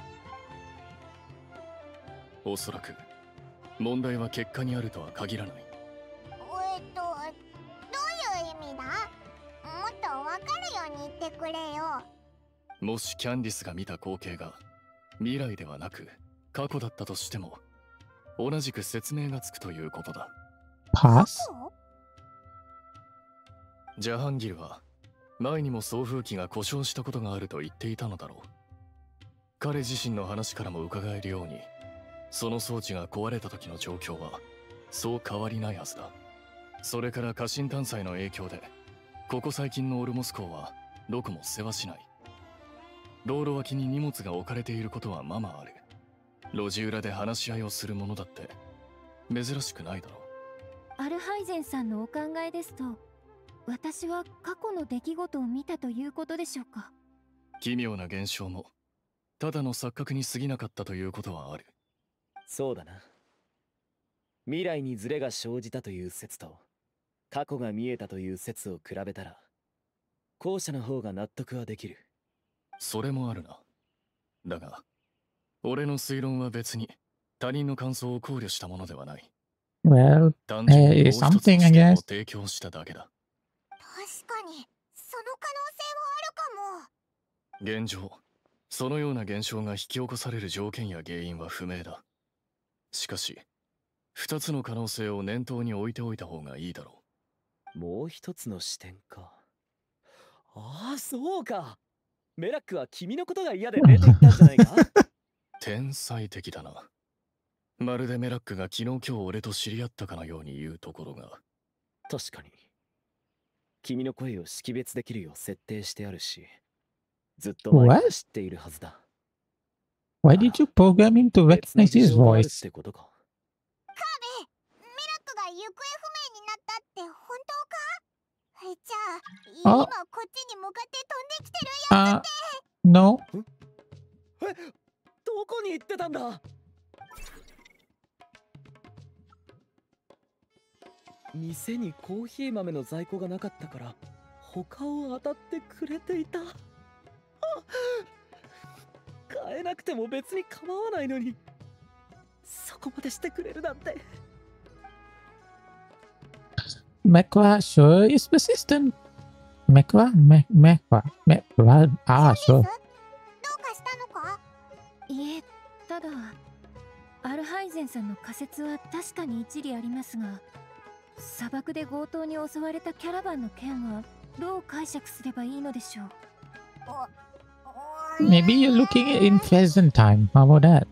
おそらく問題は結果にあるとは限らない。 えっと、どういう意味だ？もっとわかるように言ってくれよ。 もしキャンディスが見た光景が未来ではなく過去だったとしても、同じく説明がつくということだ。 Pass? ジャハンギルは前にも送風機が故障したことがあると言っていたのだろう。彼自身の話からも伺えるように、その装置が壊れた時の状況はそう変わりないはずだ。それから過信探査の影響でここ最近のオルモス港はどこもせわしない。道路脇に荷物が置かれていることはままある。路地裏で話し合いをするものだって珍しくないだろう。 アルハイゼンさんのお考えですと、私は過去の出来事を見たということでしょうか。 奇妙な現象もただの錯覚に過ぎなかったということはある。 そうだな。未来にズレが生じたという説と過去が見えたという説を比べたら、後者の方が納得はできる。 それもあるな。だが俺の推論は別に他人の感想を考慮したものではない。 Well, 単純に uh, もう it's 一つ something, の I 視点を guess. 提供しただけだ。 確かにその可能性はあるかも。 現状、そのような現象が引き起こされる条件や原因は不明だ。しかし、二つの可能性を念頭に置いておいた方がいいだろう。もう一つの視点か。ああ、そうか。メラックは君のことが嫌で出て行ったんじゃないか。 天才的だな。まるでメラックが昨日今日俺と知り合ったかのように言うところが。 確かに。君の声を識別できるよう設定してあるし、ずっと前から知っているはずだ。 Why did you program him to recognize his voice? カーベ、メラックが行方不明になったって本当か？じゃあ、今こっちに向かって飛んできてるやつって。 Uh, no. え、どこに行ってたんだ？店にコーヒー豆の在庫がなかったから他を当たってくれていた。買えなくても別に構わないのにそこまでしてくれるなんて。 Mekwa sure is persistent. Mekwa, me, Mekwa, Mekwa, ah, sure. どうかしたのか？ いえ、ただアルハイゼンさんの仮説は確かに一理ありますが、砂漠で強盗に襲われたキャラバンの件はどう解釈すればいいのでしょう。 Maybe you're looking in present time. How about that?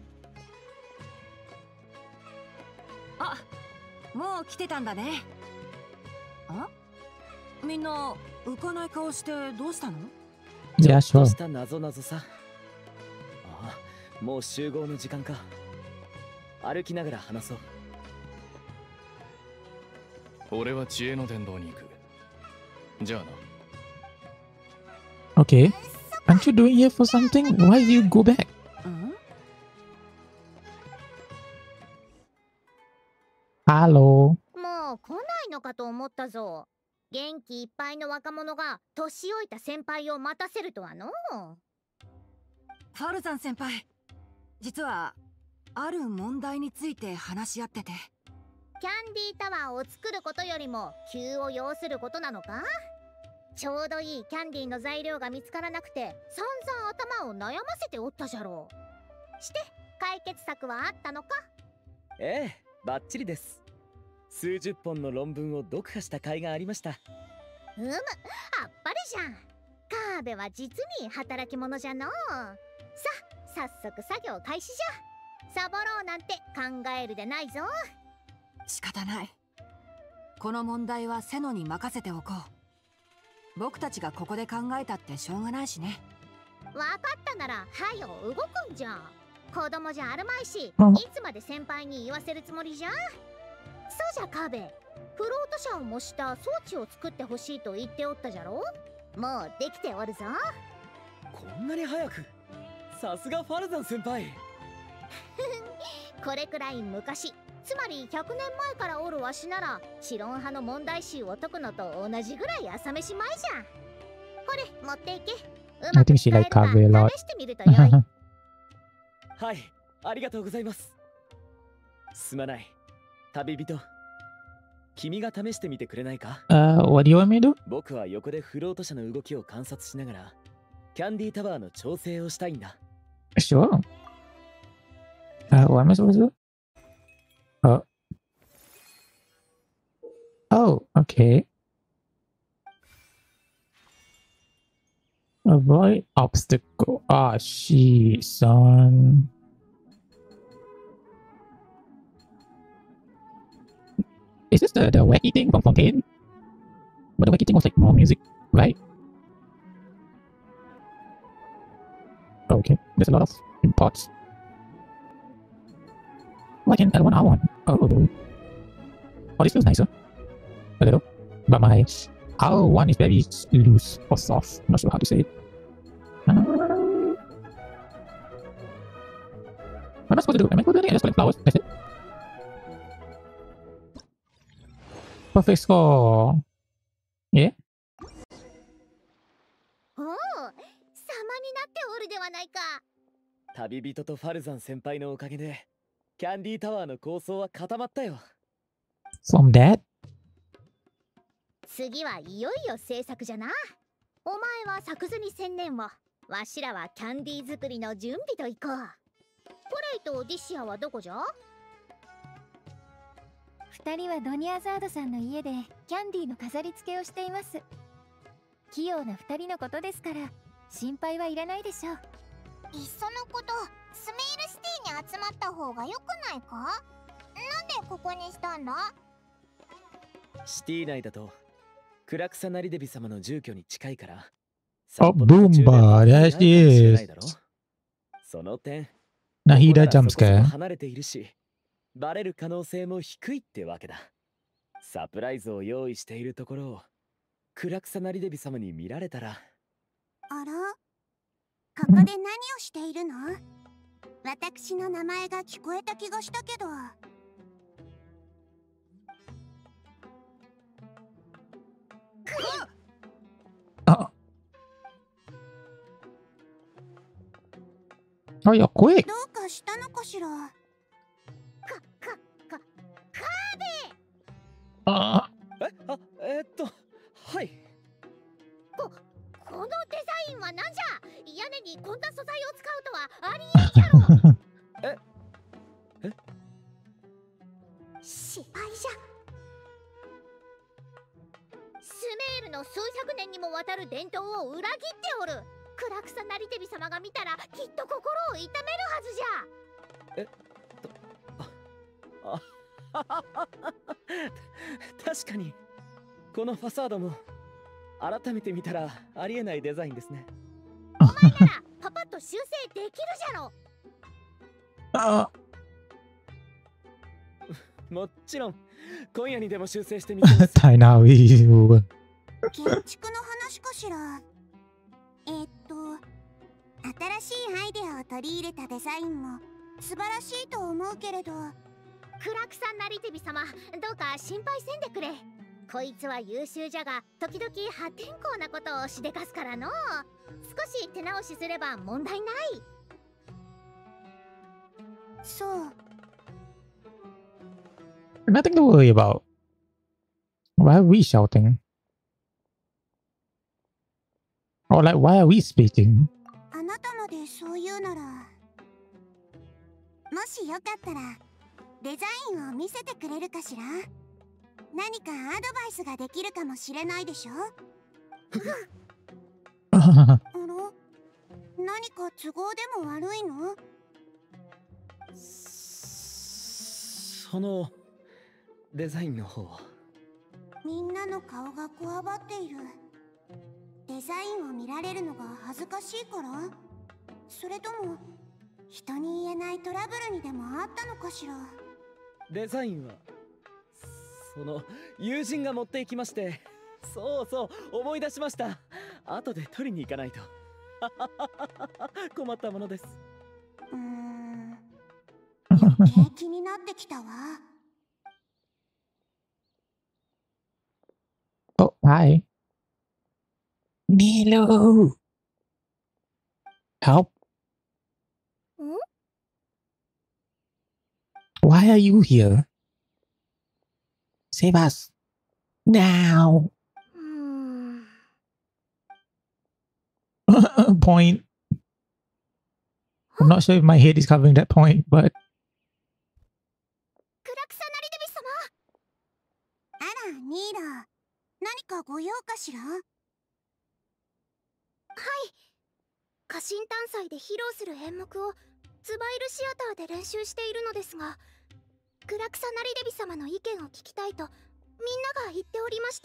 あ、もう来てたんだね。あ、みんな浮かない顔してどうしたの？ Yeah, sure. ちょっとした謎謎さ。ああ、もう集合の時間か。歩きながら話そう。 俺は知恵の殿堂に行く。じゃあな。Okay. Aren't you doing here for something? Why do you go back? ハロー。もう来ないのかと思ったぞ。元気いっぱいの若者が年老いた先輩を待たせるとはの。 ファルザン先輩、実はある問題について話し合ってて。 キャンディータワーを作ることよりも急を要することなのか？ちょうどいいキャンディーの材料が見つからなくて散々頭を悩ませておったじゃろう。して解決策はあったのか？ ええ、バッチリです。数十本の論文を読破した甲斐がありました。 うむ、あっぱれじゃん。カーベは実に働き者じゃのう。さ、早速作業開始じゃ。サボろうなんて考えるでないぞ。 仕方ない。この問題はセノに任せておこう。僕たちがここで考えたってしょうがないしね。 わかったならはよ動くんじゃ。子供じゃあるまいし、いつまで先輩に言わせるつもりじゃ。そうじゃカーベ、フロート車を模した装置を作ってほしいと言っておったじゃろ。もうできておるぞ。 こんなに早く。さすがファルザン先輩。 これくらい昔、つまりひゃくねんまえからおるわしならシロン派の問題集を解くのと同じぐらい朝飯前じゃん。これ持っていけ。うまく使えるか試してみるとよい。 はい、ありがとうございます。すまない、旅人。君が試してみてくれないか？ Uh, what do you want me to do? 僕は横でフロート車の動きを観察しながらキャンディータワーの調整をしたいんだ。 Sure. Uh, what am I supposed to do? Oh. Oh, okay. Avoid obstacle. Ah, she, son. Is this the, the wacky thing from Fontaine? But the wacky thing was like more music, right? Okay, there's a lot of imports. Why can't I one R one? Oh. Oh, this feels nicer. A little. But my R one is very loose or soft. I'm not sure how to say it. Uh, what am I supposed to do? Am I supposed to do anything? I just collect flowers. That's it. Perfect score. Yeah? おお、様になっておるではないか。 旅人とファルザン先輩のおかげでキャンディータワーの構想は固まったよ。 from that? 次はいよいよ制作じゃな。お前は作図に専念を、わしらはキャンディー作りの準備といこう。ポレイとディシアはどこじゃ？ 二人はドニアザードさんの家でキャンディーの飾り付けをしています。器用な二人のことですから心配はいらないでしょう。 いっそのことスメイルシティに集まった方がよくないか？なんでここにしたんだ？ シティ内だとクラクサナリデビ様の住居に近いから。 Oh, Boomba, there she is. その点、 Nahida jump scare. 離れているし、バレる可能性も低いってわけだ。サプライズを用意しているところをクラクサナリデビ様に見られたら。 あら、ここで何をしているの？私の名前が聞こえた気がしたけど。 ああ、いや、声。 どうかしたのかしら。か、 か、か、カーベイ。 あえ、あ、えー、っと、はい。 こ、このデザインはなんじゃ。屋根にこんな素材を使うとはありえんじゃろ。 え、え、 失敗じゃ。 スメールの数百年にもわたる伝統を裏切っておる。クラクサナリデビ様が見たらきっと心を痛めるはずじゃ。 えっと、あ、あ確かにこのファサードも改めて見たらありえないデザインですね。 お前ならパパッと修正できるじゃろ。 あもちろん今夜にでも修正してみてます。 タイナウィー。 建築の話かしら。えー、っと新しいアイデアを取り入れたデザインも素晴らしいと思うけれど、 クラクサナリデビ様、どうか心配せんでくれ。こいつは優秀じゃが時々破天荒なことをしでかすからの。少し手直しすれば問題ない。 そう。 Nothing to worry about. Why are we shouting? Or like, why are we speaking? あなたまでそう言うなら、もしよかったらデザインを見せてくれるかしら。何かアドバイスができるかもしれないでしょ。あら、何か都合でも悪いの？ そのデザインの方、 みんなの顔がこわばっている。デザインを見られるのが恥ずかしいから？それとも人に言えないトラブルにでもあったのかしら。 デザインはその友人が持って行きまして。そうそう、思い出しました。後で取りに行かないと。困ったものです。 うーん、余計気になってきたわ。 Oh, hi. Nilo! Help? Hmm? Why are you here? Save us! Now! Point. I'm not sure if my head is covering that point, but... クラクサナリデビ様。 あら、ニーラ、何かご用かしら？ はい。家臣探祭で披露する演目をツバイルシアターで練習しているのですが、クラクサナリデビ様の意見を聞きたいとみんなが言っておりまして。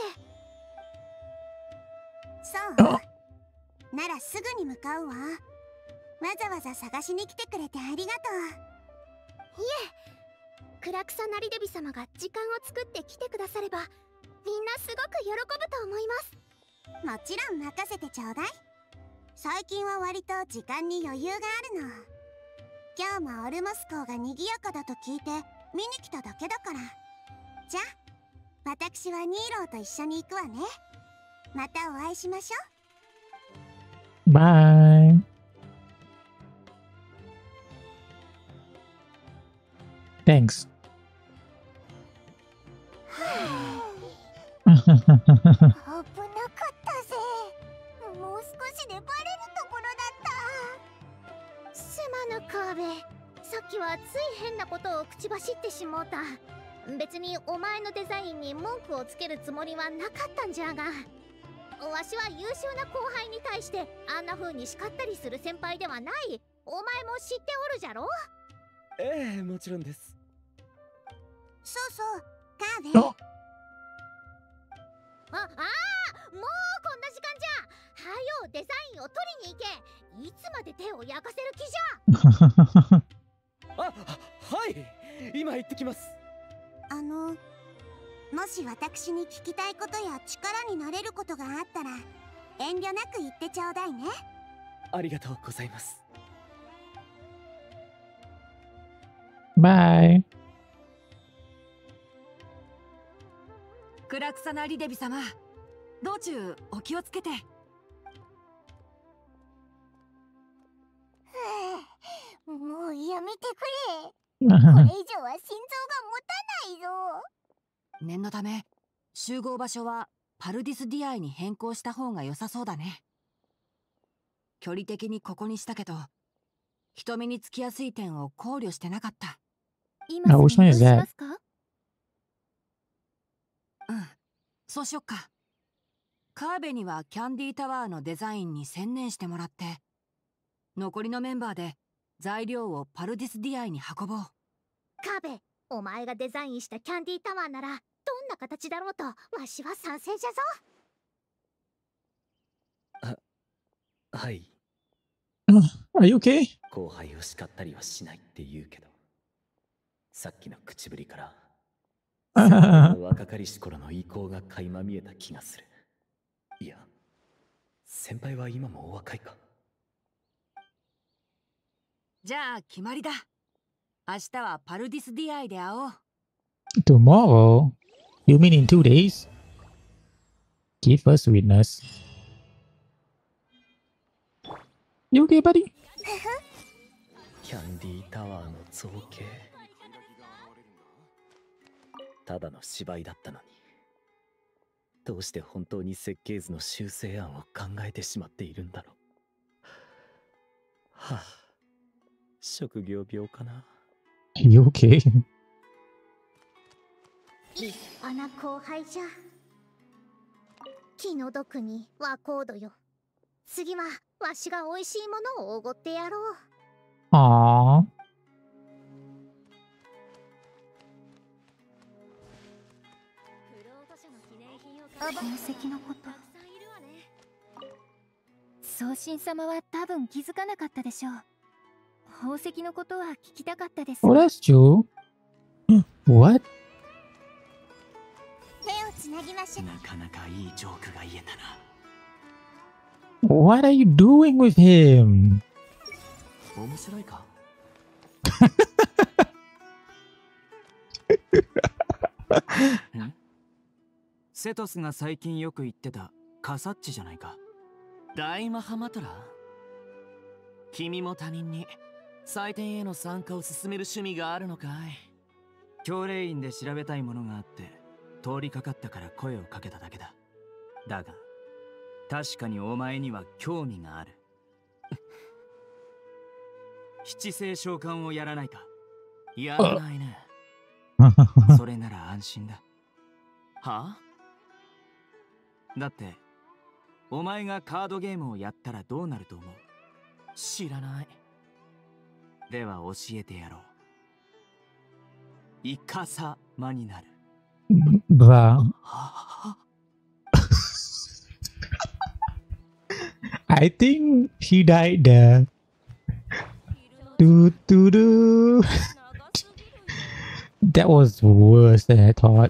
そう？ならすぐに向かうわ。わざわざ探しに来てくれてありがとう。いえ、クラクサナリデビ様が時間を作って来てくださればみんなすごく喜ぶと思います。 もちろん任せてちょうだい。最近は割と時間に余裕があるの。今日もオルモス港が賑やかだと聞いて見に来ただけだから。じゃあ私はニーローと一緒に行くわね。またお会いしましょう。 Bye. Hi. 危なかったぜ。もう少しでバレるところだった。 すまぬカーベ。さっきはつい変なことを口走ってしもうた。別にお前のデザインに文句をつけるつもりはなかったんじゃが、わしは優秀な後輩に対してあんな風に叱ったりする先輩ではない。お前も知っておるじゃろ。 ええ、もちろんです。 そうそう、カーベ。 あ、ああ、もうこんな時間じゃ。はよデザインを取りに行け。いつまで手を焼かせる気じゃ。 あ、はい、今行ってきます。 あの、もし私に聞きたいことや力になれることがあったら遠慮なく言ってちょうだいね。 ありがとうございます。 バイ。 暗くさなリデビ様、道中お気をつけて。 もうやめてくれ。これ以上は心臓が持たないぞ。 念のため集合場所はパルディスディアイに変更した方が良さそうだね。距離的にここにしたけど人目につきやすい点を考慮してなかった。 今すぐ移動しますか？ うん、そうしよっか。カーベにはキャンディータワーのデザインに専念してもらって、残りのメンバーで材料をパルディスディアイに運ぼう。 カーベ、お前がデザインしたキャンディータワーならどんな形だろうとわしは賛成じゃぞ。 あ、はい。 Are you okay? 後輩を叱ったりはしないって言うけど、さっきの口ぶりから先輩の若かりし頃の意向が垣間見えた気がする。いや、先輩は今もお若いか。 じゃあ決まりだ。明日はパルディスディアイで会おう。 Tomorrow? You mean in two days? Give us witness. You okay, buddy? キャンディータワーの造形、ただの芝居だったのに、どうして本当に設計図の修正案を考えてしまっているんだろう。はあ、職業病かな。 You okay? 立派な後輩じゃ。気の毒に和コードよ。次はわしが美味しいものをおごってやろう。 Aww. 宝石のこと、宗神様は多分気づかなかったでしょう。宝石のことは聞きたかったです。 Oh, that's true. What? 手をつなぎましょう。 なかなかいいジョークが言えたな。 What are you doing with him? 面白いか？ ん？セトスが最近よく言ってたカサッチじゃないか。 大マハマトラ？君も他人に祭典への参加を進める趣味があるのかい？ 教令院で調べたいものがあって通りかかったから声をかけただけだ。だが確かにお前には興味がある。七星召喚をやらないか？ やらないね。 それなら安心だ。 はあ？ だってお前がカードゲームをやったらどうなると思う？ 知らない。 では教えてやろう。イカサマになる。 Bruh. I think he died there. Do do do. That was worse than I thought.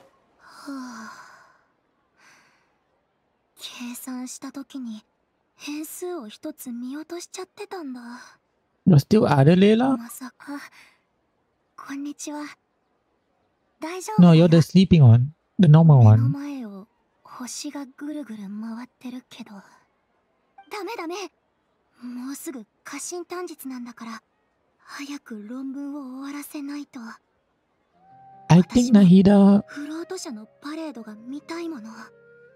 計算したときに変数を一つ見落としちゃってたんだ。 You're still at it, Layla? まさか。こんにちは。大丈夫？ No, you're the sleeping one. The normal 目の one. 前を星がぐるぐる回ってるけど。ダメダメ。もうすぐ家臣短日なんだから、早く論文を終わらせないと。 I think Nahida. フロート車のパレードが見たいもの。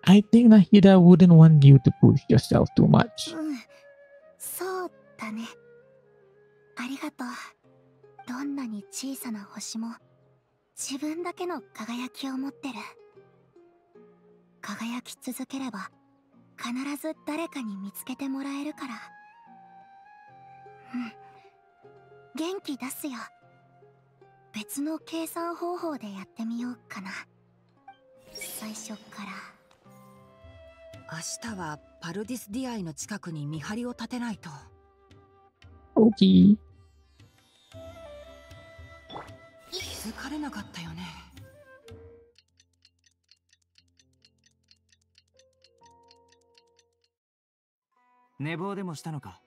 I think Nahida wouldn't want you to push yourself too much. うん、そうだね。ありがとう。どんなに小さな星も自分だけの輝きを持ってる。輝き続ければ必ず誰かに見つけてもらえるから。うん。元気出すよ。別の計算方法でやってみようかな。最初から。 明日はパルディスディアイの近くに見張りを立てないと。 OK。 気づかれなかったよね。 寝坊でもしたのか。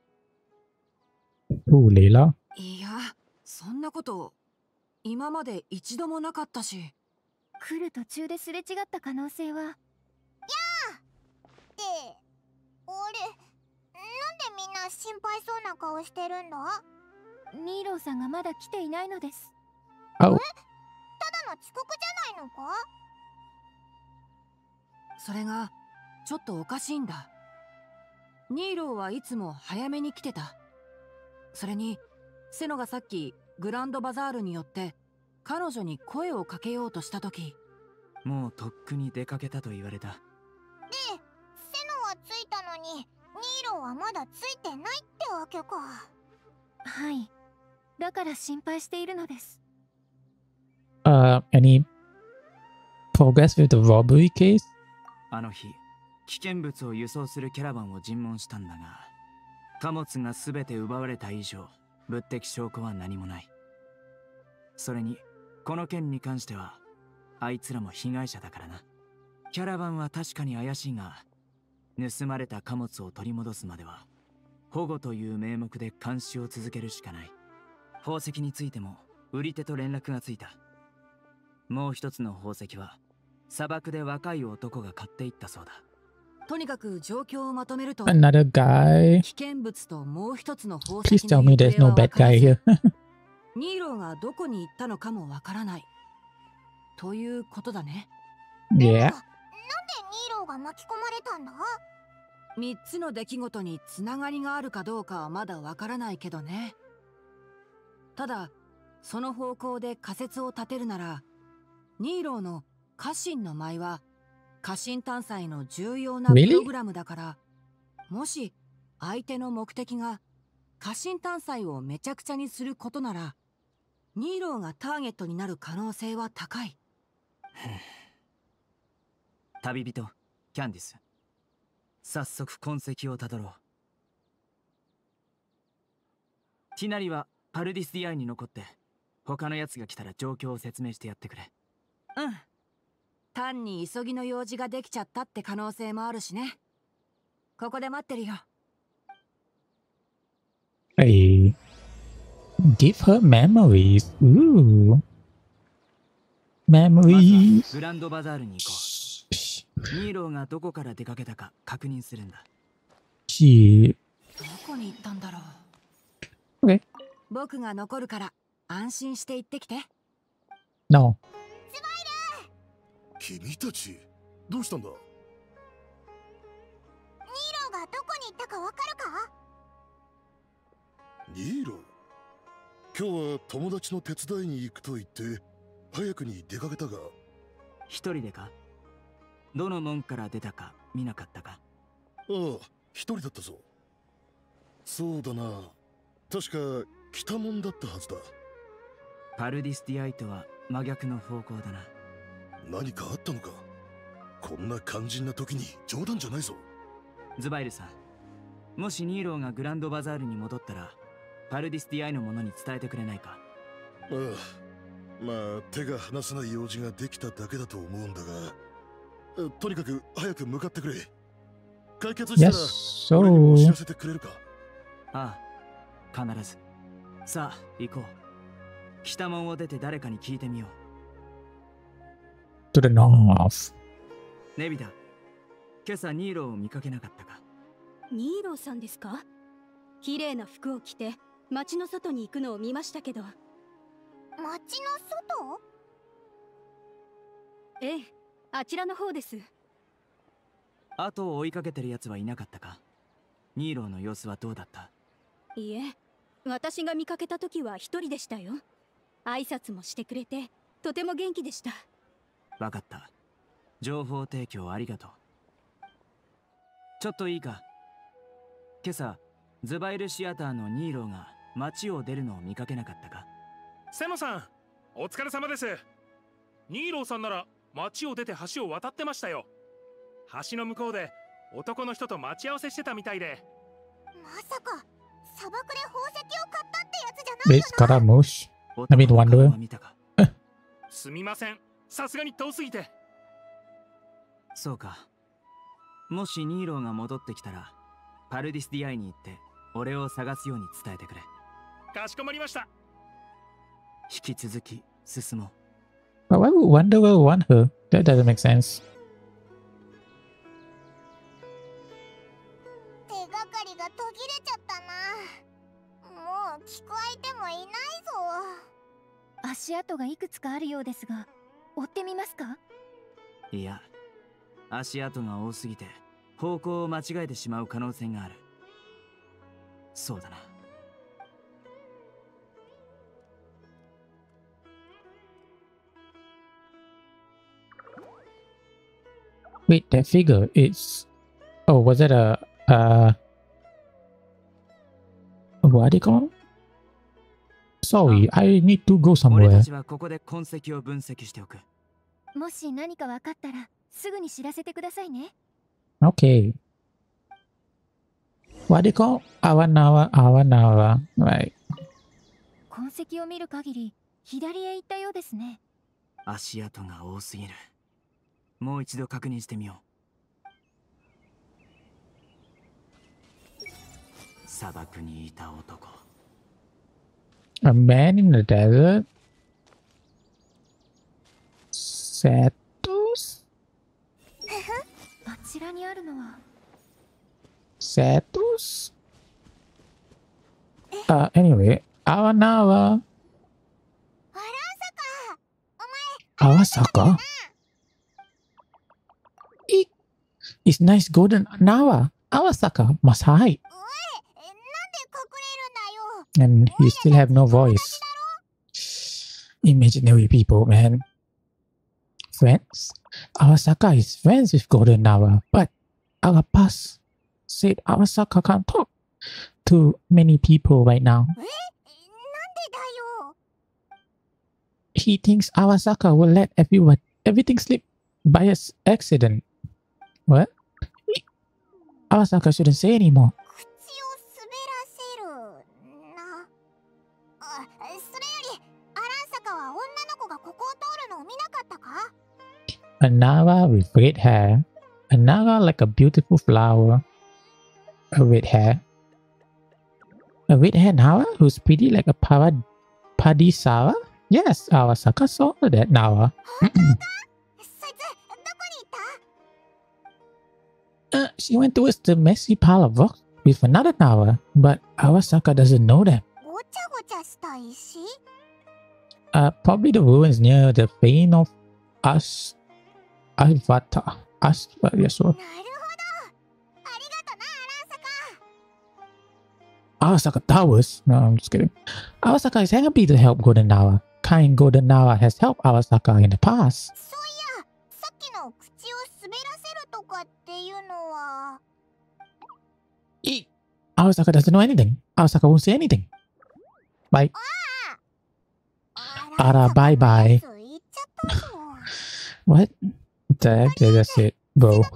おう、レイラ。 いや、そんなこと今まで一度もなかったし。 来る途中ですれ違った可能性は。やあって俺なんでみんな心配そうな顔してるんだ？ ニーローさんがまだ来ていないのです。 え？ただの遅刻じゃないのか？ それがちょっとおかしいんだ。ニーローはいつも早めに来てた。それにセノがさっきグランドバザールによって彼女に声をかけようとした時、 もうとっくに出かけたと言われた。 で、セノは着いたのにニーローはまだついてないってわけか。 はい。だから心配しているのです。 Uh, any progress with the robbery case? あの日、危険物を輸送するキャラバンを尋問したんだが、貨物が全て奪われた以上、物的証拠は何もない。それに、この件に関しては、あいつらも被害者だからな。キャラバンは確かに怪しいが、盗まれた貨物を取り戻すまでは、保護という名目で監視を続けるしかない。宝石についても、売り手と連絡がついた。もう一つの宝石は、砂漠で若い男が買っていったそうだ。 とにかく状況をまとめると、 Another guy. 危険物ともう一つの宝 Please 石 tell の me 行 there's 方 no は bad わから guy ず、 here. ニーローがどこに行ったのかもわからない。ということだね。 Yeah. なんでニーローが巻き込まれたんだ？ 三つの出来事につながりがあるかどうかはまだわからないけどね。ただ、その方向で仮説を立てるなら、ニーローの家臣の舞は家臣探査の重要なプ Really? ログラムだから、もし相手の目的が家臣探査をめちゃくちゃにすることなら、ニーローがターゲットになる可能性は高い。 旅人、キャンディス。早速痕跡をたどろう。ティナリはパルディスディアイに残って、他のやつが来たら状況を説明してやってくれ。 うん。単に急ぎの用事ができちゃったって可能性もあるしね。ここで待ってるよ。 Hey. Give her memories. Ooh. Memories. グランドバザールに行こう。ニーローがどこから出かけたか確認するんだ。 Shit. どこに行ったんだろう。Okay. 僕が残るから安心して行ってきて。 No. 君たちどうしたんだ？ ニーローがどこに行ったかわかるか？ ニーロー、今日は友達の手伝いに行くと言って早くに出かけたが。 一人でか？どの門から出たか見なかったか？ ああ、一人だったぞ。そうだな、確か北門だったはずだ。 パルディスディアイとは真逆の方向だな。 何かあったのか？こんな肝心な時に冗談じゃないぞ。 ズバイルさん、もしニーローがグランドバザールに戻ったらパルディスディアイの者に伝えてくれないか？ ああ、まあ手が離せない用事ができただけだと思うんだが、とにかく早く向かってくれ。解決したら俺にも知らせてくれるか？ ああ、必ず。さあ行こう。北門を出て誰かに聞いてみよう。 To the north. ネビダ、今朝ニーローを見かけなかったか？ ニーローさんですか？綺麗な服を着て街の外に行くのを見ましたけど。 街の外？ ええ、あちらの方です。 後を追いかけてる奴はいなかったか？ニーローの様子はどうだった？ いいえ、私が見かけた時は一人でしたよ。挨拶もしてくれてとても元気でした。 わかった。情報提供ありがとう。ちょっといいか？今朝ズバイルシアターのニーローが街を出るのを見かけなかったか？ セノさん、お疲れ様です。ニーローさんなら街を出て橋を渡ってましたよ。橋の向こうで男の人と待ち合わせしてたみたいで。 まさか砂漠で宝石を買ったってやつじゃないかな。 Scaramouche. I mean, Wonder. すみません、さすがに遠すぎて。 そうか。もしニーローが戻ってきたらパルディスディアイに行って俺を探すように伝えてくれ。 かしこまりました。 引き続き進もう。 But why would Wonder Girl want her? That doesn't make sense. 手がかりが途切れちゃったな。もう聞く相手もいないぞ。 足跡がいくつかあるようですが、追ってみますか？ いや、足跡が多すぎて方向を間違えてしまう可能性がある。そうだな。 Wait, that figure is... Oh, was that a... Uh... What do you call it? Sorry, I need to go 俺 somewhere. たちはここで痕跡を分析しておく。 もし何か分かったらすぐに知らせてくださいね。 Okay. What do you call? Awanawa, Awanawa. Right. 痕跡を見る限り左へ行ったようですね。 足跡が多すぎる。もう一度確認してみよう。砂漠にいた男。 A man in the desert? Satos? あちらにあるのは Satos? Uh, anyway, Awanawa. Arasaka? Eek. It's nice golden Nawa. Arasaka must hide. And he still have no voice. Imaginary people, man. Friends? Arasaka is friends with Golden Nawa, but our past said Arasaka can't talk to many people right now. He thinks Arasaka will let everyone everything slip by s- accident. What? Arasaka shouldn't say anymore. A Nawa with red hair. A Nawa like a beautiful flower. A red hair. A red hair Nawa who's pretty like a parad Padisara? Yes, Arasaka saw that Nawa. uh, she went towards the messy pile of rocks with another Nawa, but Arasaka doesn't know them. Uh, probably the ruins near the fane of Ash... Alvata. Ash... Uh, yeah, sure. Arasaka Towers? No, I'm just kidding. Arasaka is happy to help Golden Nawa. Kind Golden Nawa has helped Arasaka in the past. Eek. Arasaka doesn't know anything. Arasaka won't say anything. Bye. Ara, bye bye. What? That, that's it, bro.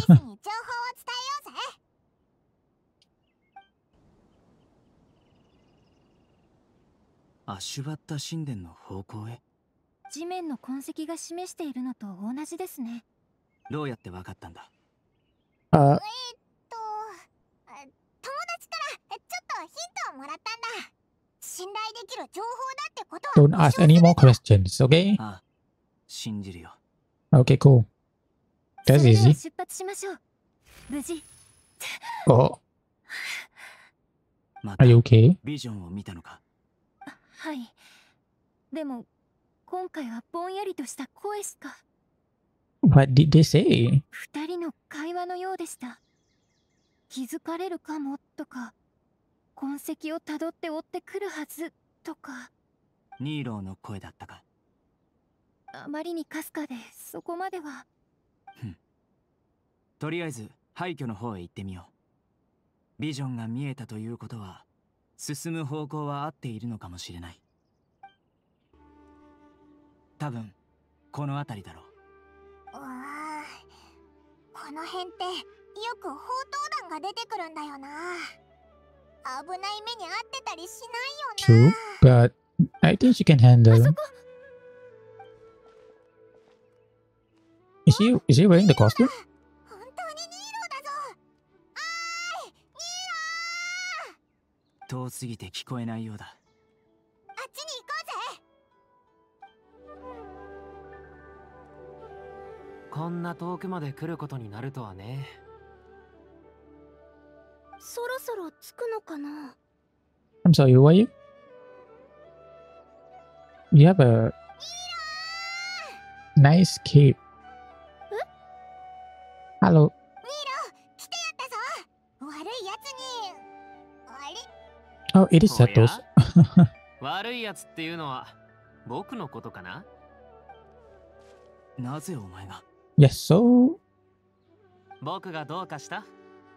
アシュバッタ神殿の方向へ。 地面の痕跡が示しているのと同じですね。 どうやってわかったんだ？ Uh, 友達からちょっとヒントをもらったんだ。信頼できる情報だってことは don't ask any more questions, okay? ああ、信じるよ。 Okay, cool. そ That's れでは easy. 出発しましょう。無事。 Oh, ま are you okay? ビジョンを見たのか？ はい。でも今回はぼんやりとした声しか。 What did they say? 二人の会話のようでした。気づかれるかもとか、痕跡をたどって追ってくるはずとか。 ニーローの声だったか。 あまりにかすかでそこまでは。 とりあえず廃墟の方へ行ってみよう。ビジョンが見えたということは進む方向は合っているのかもしれない。多分この辺りだろう。 うわー、この辺ってよく砲塔弾が出てくるんだよな。危ない目に遭ってたりしないよな。 True, but I think she can handle. Is she is she wearing the costume? 遠すぎて聞こえないようだ。 あっちに行こうぜ。 こんな遠くまで来ることになるとはね。 そろそろ着くのかな。 I'm sorry, who are you? You have a nice cape. Hello. 来てやったぞ。悪いやつに。あれ Oh, it is Setos. 悪いやつっていうのは僕のことかな。 なぜお前が。 Yes, so. 僕がどうかした？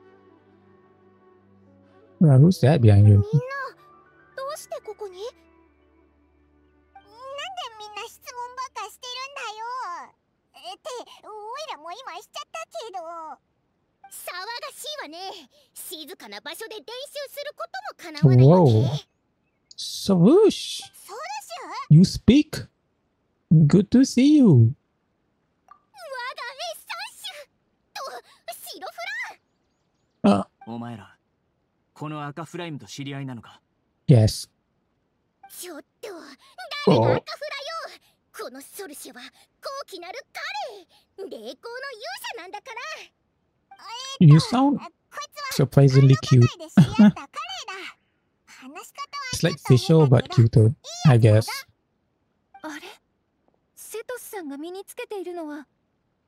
Well, who's that behind you? みんな、どうしてここに？なんでみんな質問ばっかしてるんだよ。えって、おいらも今しちゃったけど。 騒がしいわね。静かな場所で練習することも叶わないわけ。 Whoa. Swoosh. You speak. Good to see you. 我がエッサンシュと白フラン。 あ、 お前らこの赤フライムと知り合いなのか？ Yes. ちょっと誰が赤フラよ。このソルシュは高貴なる彼、霊光の勇者なんだから。 You sound surprisingly cute. It's like Fisho but cuter, I guess. あれ、セトスさんが身につけているのは。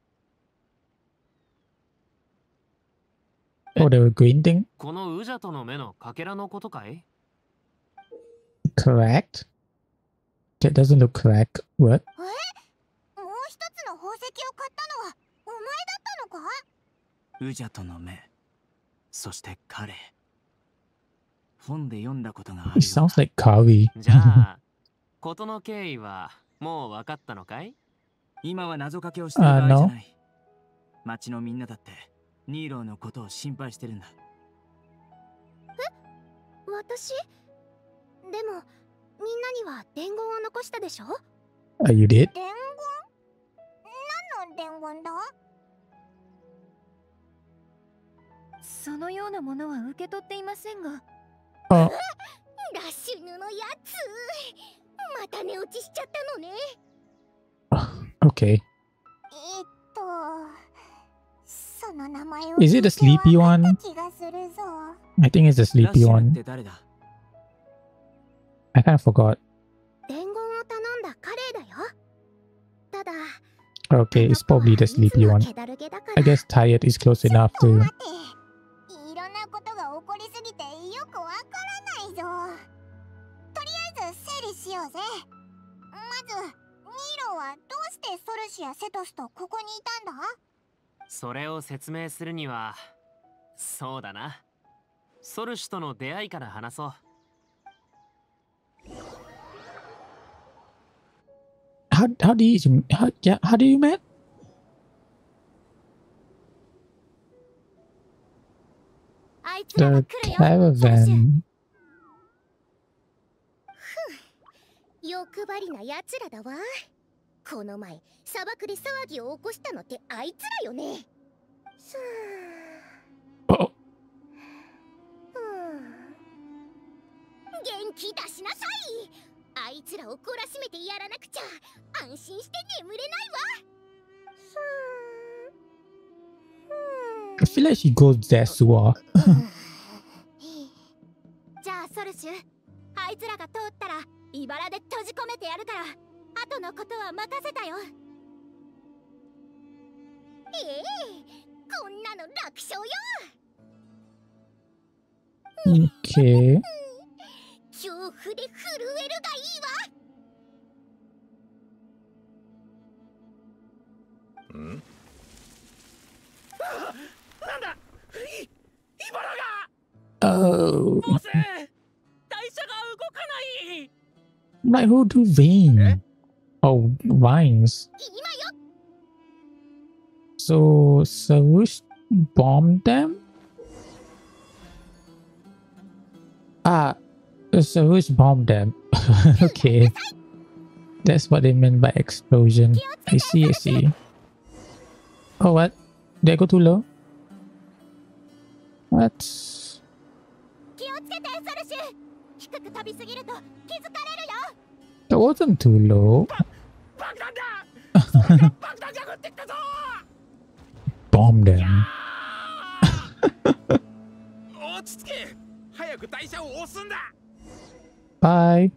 Oh, the green thing? このウジャトの目のかけらのことかい？ Correct. That doesn't look correct. What? え？もう一つの宝石を買ったのはお前だったのか？ ウジャトの目、そして彼。本で読んだことがある。 It sounds like Kawi. じゃあ、事の経緯はもう分かったのかい？ 今は謎かけをしてる場合じゃない。町のみんなだってニーローのことを心配してるんだ。 え？私？でもみんなには伝言を残したでしょ？ Are you dead? 伝言？何の伝言だ？ そのようなものは受け取っていませんが。 あ、 ラッシュヌのやつ、また寝落ちしちゃったのね。 Okay. えっと、その名前を Is it the sleepy one? 気がするぞ。 I think it's the sleepy one. I kind of forgot. 伝言を頼んだカレーだよ。ただ、 Okay, it's probably the sleepy one. I guess tired is close enough to. いろんなことが起こりすぎてよくわからないぞ。とりあえず整理しようぜ。まず、ニーロはどうしてソルシやセトスとここにいたんだ？ それを説明するには、そうだな。ソルシュとの出会いから話そう。 How how do you how yeah how do you met? あいつらが The 来るよ。 caravan. 欲張りなやつらだわ。この前砂漠で騒ぎを起こしたのってあいつらよね。さあ、 Oh. うん、元気出しなさい。あいつらを懲らしめてやらなくちゃ安心して眠れないわ。さあ、 I feel like she goes Zesua. じゃあソルシュ、あいつらが通ったら茨で閉じ込めてやるから、後のことは任せたよ。 ええ、こんなの楽勝よ。 Okay. 恐怖で震えるがいいわ。 ん？ あ、なんだ、い、イボラが。 Oh. ボス、台車が動かない。 Like who do vein? Oh, vines. So Sarush bombed them? Ah, Sarush bombed them. Okay. That's what they meant by explosion. I see, I see. Oh, what? Did I go too low? What? 気をつけて、ソルシュ。低く飛びすぎると気づかれるよ。 That wasn't too low. Bomb them. 落ち着け。早く台車を押すんだ。 Bye.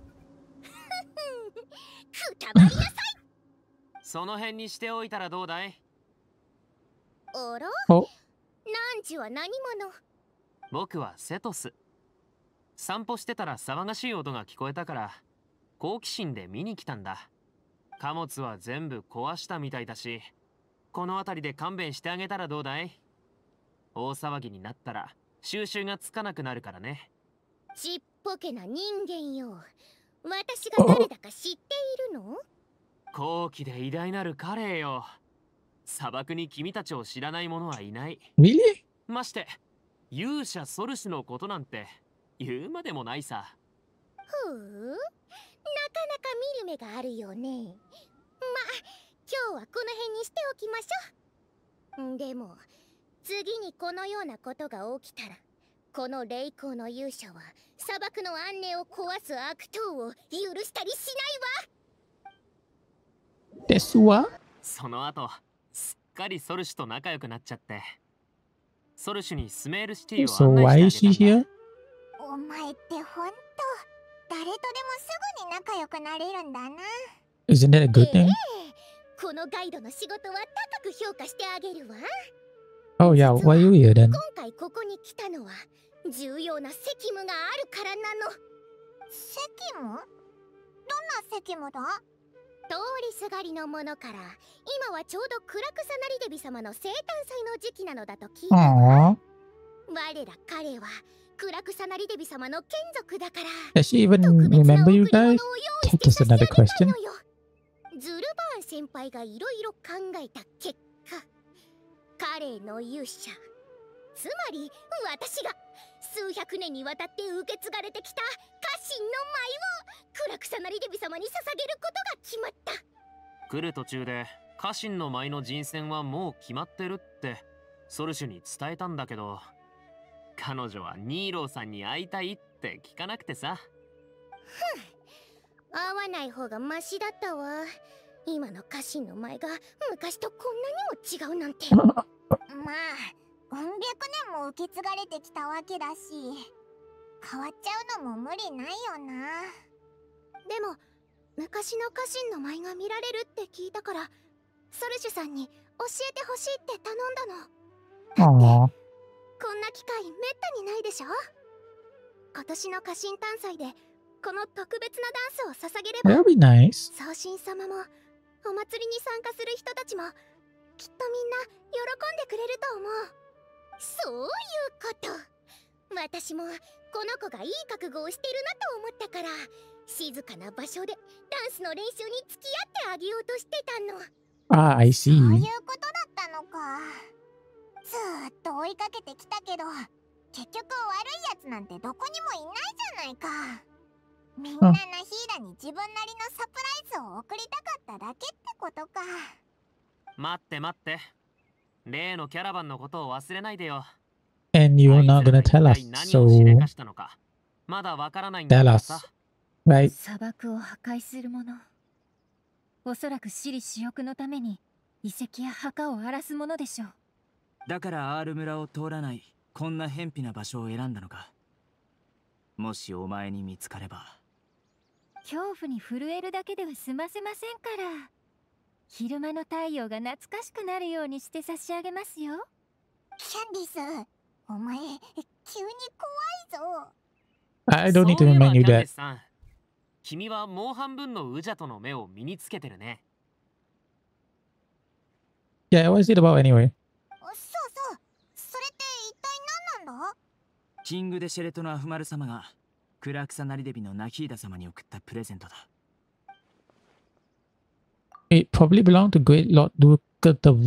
くたばりなさい。 その辺にしておいたらどうだい？ あら？ Oh. 何時は何者？ 僕はセトス。散歩してたら騒がしい音が聞こえたから好奇心で見に来たんだ。貨物は全部壊したみたいだし、この辺りで勘弁してあげたらどうだい？大騒ぎになったら収拾がつかなくなるからね。 ちっぽけな人間よ。私が誰だか知っているの？ 高貴で偉大なる彼よ。砂漠に君たちを知らない者はいない。 Really? まして勇者ソルシュのことなんて言うまでもないさ。 ふう、なかなか見る目があるよね。ま、今日はこの辺にしておきましょう。でも次にこのようなことが起きたら、この霊光の勇者は砂漠の安寧を壊す悪党を許したりしないわ。 ですわ。 その後すっかりソルシュと仲良くなっちゃって、ソルシュにスメールシティを So 案 why 内 is してあ she げたんだ。 here? お前ってほんと誰とでもすぐに仲良くなれるんだな。 Isn't that a good thing? このガイドの仕事は高く評価してあげるわ。 Oh yeah, why are you here then? 今回ここに来たのは重要な責務があるからなの。 責務？どんな責務だ？ 通りすがりのものから、今はちょうどクラクサナリデビ様の生誕祭の時期なのだと聞いたわ。 Aww. 我ら彼はクラクサナリデビ様の眷属だから。 Does she even remember you guys? That's just another question. ズルバーン先輩がいろいろ考えた結果、彼の勇者、つまり私が数百年にわたって受け継がれてきた家臣の舞をクラクサナリデビ様に捧げることが決まった。 来る途中で家臣の舞の人選はもう決まってるってソルシュに伝えたんだけど、彼女はニーローさんに会いたいって聞かなくてさ。 ふん、会わない方がマシだったわ。今の家臣の舞が昔とこんなにも違うなんて。 まあうん百年も受け継がれてきたわけだし、変わっちゃうのも無理ないよな。 でも昔の家臣の舞が見られるって聞いたから、ソルシュさんに教えてほしいって頼んだの。 Aww. こんな機会めったにないでしょ。今年の家臣誕祭でこの特別なダンスを捧げれば、 That'll be nice. 送信様もお祭りに参加する人たちもきっとみんな喜んでくれると思う。そういうこと。私もこの子がいい覚悟をしてるなと思ったから、静かな場所でダンスの練習に付き合ってあげようとしてたの。 Ah, I see. そういうことだったのか。ずーっと追いかけてきたけど、結局悪いやつなんてどこにもいないじゃないか。みんなナヒーラに自分なりのサプライズを送りたかっただけってことか。 待って待って、例のキャラバンのことを忘れないでよ。 And you're not gonna tell us, 何 so をしでかしたのかまだわからないんだ tell から us. さ。 Right? 砂漠を破壊するもの、おそらく私利私欲のために遺跡や墓を荒らすものでしょう。 だからアール村を通らないこんな偏僻な場所を選んだのか。もしお前に見つかれば。 恐怖に震えるだけでは済ませませんから。 昼間の太陽が懐かしくなるようにして差し上げますよ。 キャンディス、お前、急に怖いぞ。 I don't need to remind you that. 君はもう半分のウジャトの目を身につけてるね。 Yeah, what is it about anyway? そうそう、それって一体何なんだ？ キング・デシェレトのアフマル様がクラクサナリデビのナヒーダ様に送ったプレゼントだ。 It probably belonged to Great Lord Duke the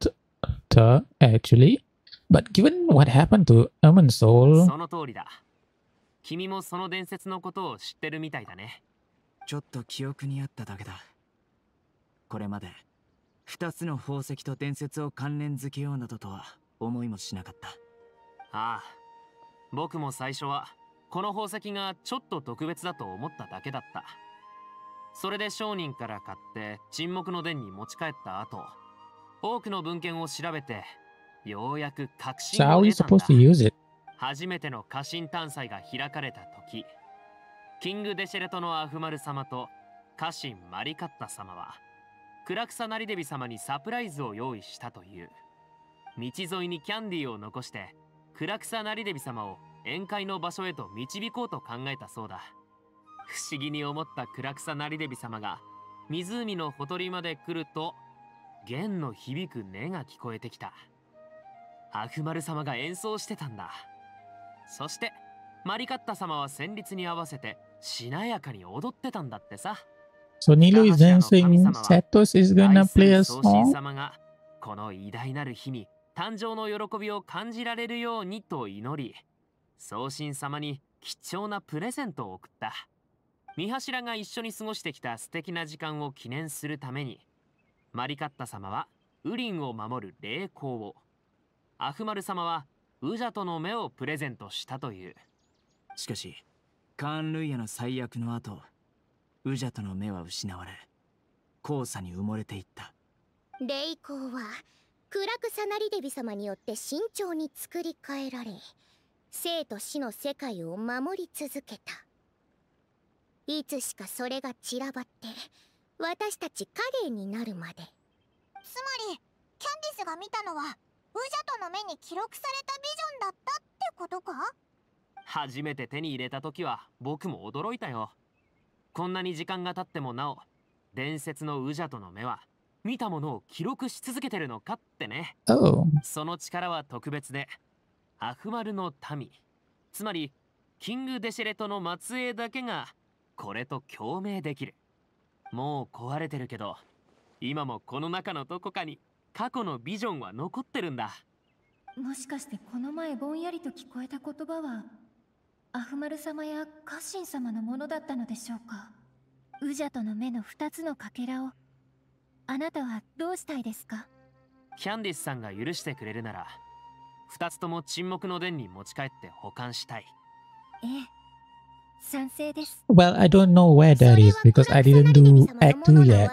Word, actually. But given what happened to Erman's soul... その通りだ。君もその伝説のことを知ってるみたいだね。 ちょっと記憶にあっただけだ。これまで二つの宝石と伝説を関連づけようなどとは思いもしなかった。 ああ、僕も最初はこの宝石がちょっと特別だと思っただけだった。それで商人から買って沈黙の殿に持ち帰った後、多くの文献を調べてようやく確信を得たんだ。初めての家臣探査が開かれた時、キング・デシェレトのアフマル様と家臣マリカッタ様はクラクサナリデビ様にサプライズを用意したという。道沿いにキャンディーを残してクラクサナリデビ様を宴会の場所へと導こうと考えたそうだ。不思議に思ったクラクサナリデビ様が湖のほとりまで来ると、弦の響く音が聞こえてきた。アフマル様が演奏してたんだ。そしてマリカッタ様は旋律に合わせてしなやかに踊ってたんだってさ。 So Nilo is dancing, Satos is gonna play a 送信 song? 様がこの偉大なる日に誕生の喜びを感じられるようにと祈り、送信様に貴重なプレゼントを送った。三柱が一緒に過ごしてきた素敵な時間を記念するために、マリカッタ様はウリンを守る霊光を、アフマル様はウジャトの目をプレゼントしたという。 しかしカーン・ルイヤの最悪の後、ウジャトの目は失われ黄砂に埋もれていった。 霊光はクラクサナリデビ様によって慎重に作り変えられ、生と死の世界を守り続けた。いつしかそれが散らばって私たち影になるまで。つまりキャンディスが見たのはウジャトの目に記録されたビジョンだったってことか？ 初めて手に入れた時は僕も驚いたよ。こんなに時間が経ってもなお伝説のウジャトの目は見たものを記録し続けてるのかってね。 Oh. その力は特別で、アフマルの民、つまりキング・デシェレトの末裔だけがこれと共鳴できる。もう壊れてるけど、今もこの中のどこかに過去のビジョンは残ってるんだ。 もしかしてこの前ぼんやりと聞こえた言葉はアフマル様や家臣様のものだったのでしょうか？ウジャトの目の二つのかけらをあなたはどうしたいですか？ キャンディスさんが許してくれるなら二つとも沈黙の殿に持ち帰って保管したい。 ええ、賛成です。 Well, I don't know where that is because I didn't do Act two yet.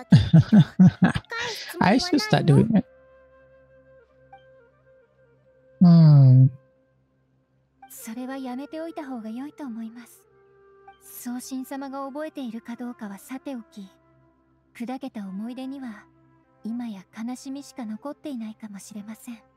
I should start doing it. Hmm. それはやめておいた方が良いと思います。送信様が覚えているかどうかはさておき、砕けた思い出には今や悲しみしか残っていないかもしれません。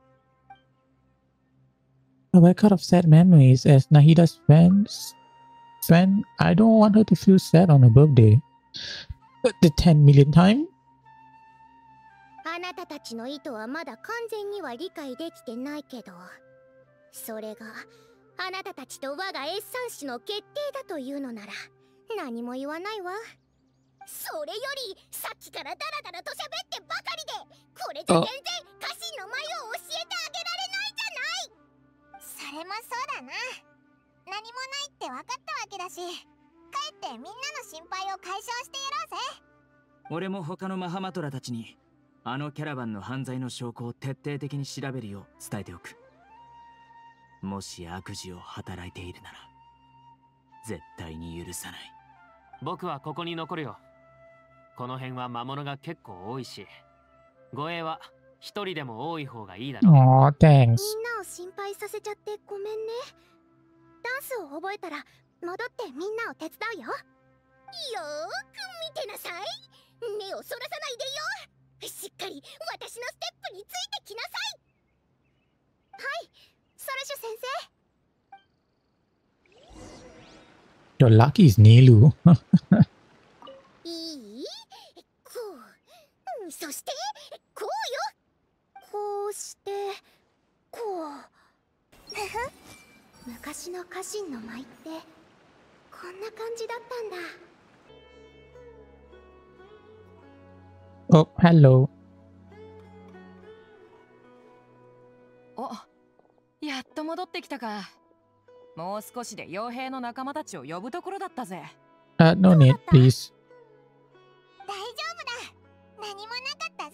A record of sad memories as Nahida's friends. Friend, I don't want her to feel sad on her birthday. The ten millionth time? あなたたちの意図はまだ完全には理解できてないけど、それがあなたたちと我がエッサン氏の決定だというのなら何も言わないわ。それよりさっきからダラダラと喋ってばかりで、これじゃ全然家臣の舞を教えてあげられないじゃない。 それもそうだな。何もないって分かったわけだし、帰ってみんなの心配を解消してやろうぜ。 俺も他のマハマトラたちにあのキャラバンの犯罪の証拠を徹底的に調べるよう伝えておく。もし悪事を働いているなら絶対に許さない。 僕はここに残るよ。この辺は魔物が結構多いし、護衛は一人でも多い方がいいだろう。 Aw, thanks. みんなを心配させちゃってごめんね。ダンスを覚えたら戻ってみんなを手伝うよ。よーく見てなさい。目をそらさないでよ。 しっかり私のステップについてきなさい。はい、ソルシュ先生。 Your lucky is Nilu. いい？こう。そしてこうよ。こうしてこう。ふふ。昔の家臣の舞ってこんな感じだったんだ。 Oh, hello. お、やっと戻ってきたか。もう少しで傭兵の仲間たちを呼ぶところだったぜ。 Uh, no need, please. 大丈夫だ。何もなかったぞ。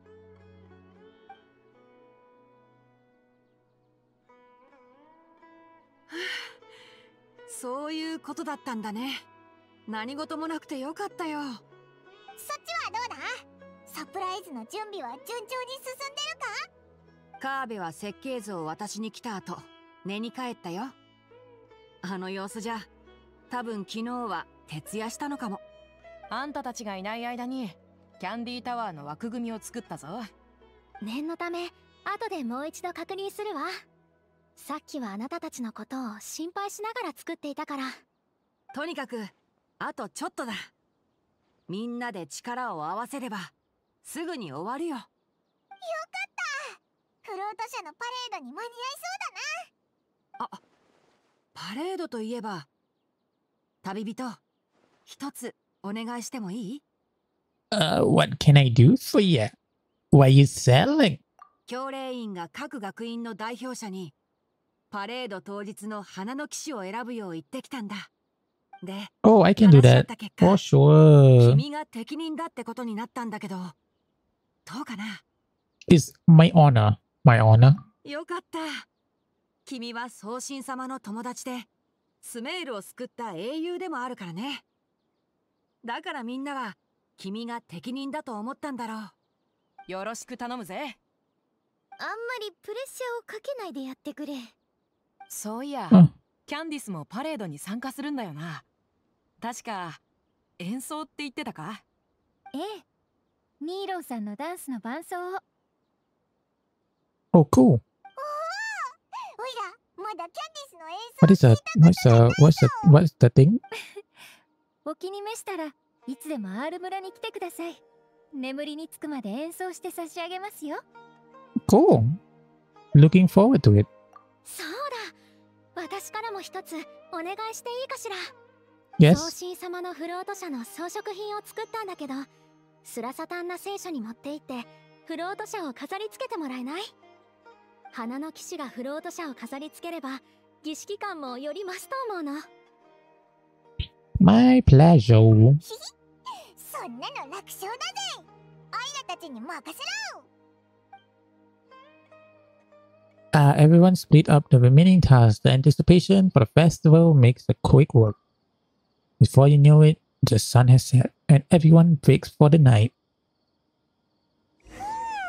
そういうことだったんだね。何事もなくてよかったよ。 そっちはどうだ？サプライズの準備は順調に進んでるか？ カーベは設計図を渡しに来た後、寝に帰ったよ。あの様子じゃ、多分昨日は徹夜したのかも。 あんたたちがいない間にキャンディータワーの枠組みを作ったぞ。 念のため後でもう一度確認するわ。さっきはあなたたちのことを心配しながら作っていたから。 とにかくあとちょっとだ。みんなで力を合わせればすぐに終わるよ。よかった。 フロート車のパレードに間に合いそうだな。 あ、パレードといえば、旅人、一つお願いしてもいい？ Uh, what can I do for you? What are you selling? 教令員が各学院の代表者にパレード当日の花の騎士を選ぶよう言ってきたんだ。で、 Oh, I can do that. For sure. 君が適任だってことになったんだけど、どうかな？ It's my honor. My honor. よかった。君は宗神様の友達で、スメールを救った英雄でもあるからね。だからみんなは君が適任だと思ったんだろう。よろしく頼むぜ。 あんまりプレッシャーをかけないでやってくれ。 そういや、 うん、 キャンディスもパレードに参加するんだよな。確か演奏って言ってたか？ ええ、ニーローさんのダンスの伴奏を。 Oh, cool. おお、おいらまだキャンディスの演奏 What is that? What's the what's the what's the thing? お気に召したらいつでもアール村に来てください。眠りにつくまで演奏して差し上げますよ。 Cool. Looking forward to it. そうだ。私からも一つお願いしていいかしら。 Yes. 宗神様のフロート車の装飾品を作ったんだけど、スラサタンナ聖書に持って行ってフロート車を飾り付けてもらえない？花の騎士がフロート車を飾り付ければ儀式感もより増すと思うの。 My pleasure. そんなの楽勝だぜ。オイラたちに任せろ。 Uh, everyone split up the remaining tasks. The anticipation for the festival makes the quick work. Before you know it, the sun has set and everyone breaks for the night. やっと終わ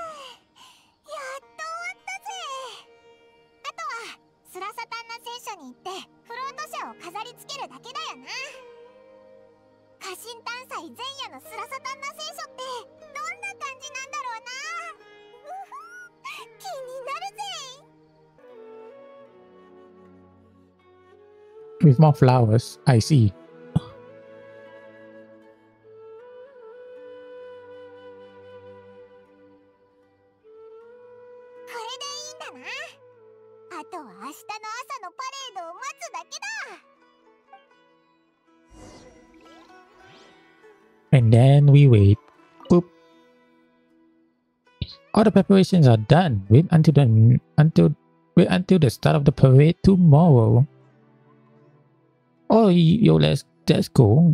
ったぜ。あとはスラサタンナ聖書に行ってフロート車を飾り付けるだけだよな。家臣誕祭前夜のスラサタンナ聖書ってどんな感じなんだろうな。気になるぜ。 With more flowers, I see. これでいいんだな。あとは明日の朝のパレードを待つだけだ。 And then we wait. Boop. All the preparations are done. Wait until the until wait until the start of the parade tomorrow. Oh, yo, let's let's go.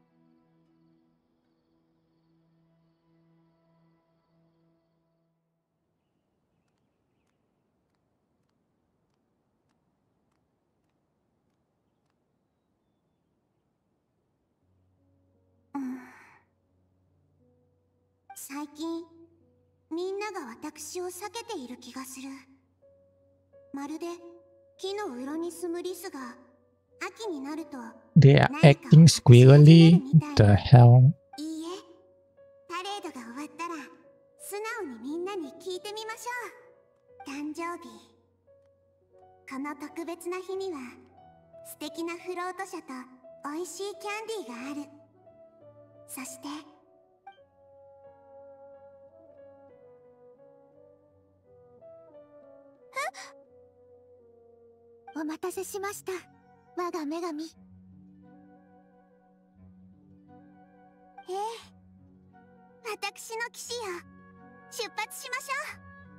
Mm. 最近みんなが私を避けている気がする。まるで木のうろに住むリスが秋になると They are acting squirrely. The hell? いいえ、パレードが終わったらの特別な日には素敵なフロート車と美味しいキャンディーがある。そしてお待たせしました、我が女神。ええ、私の騎士よ、出発しましょ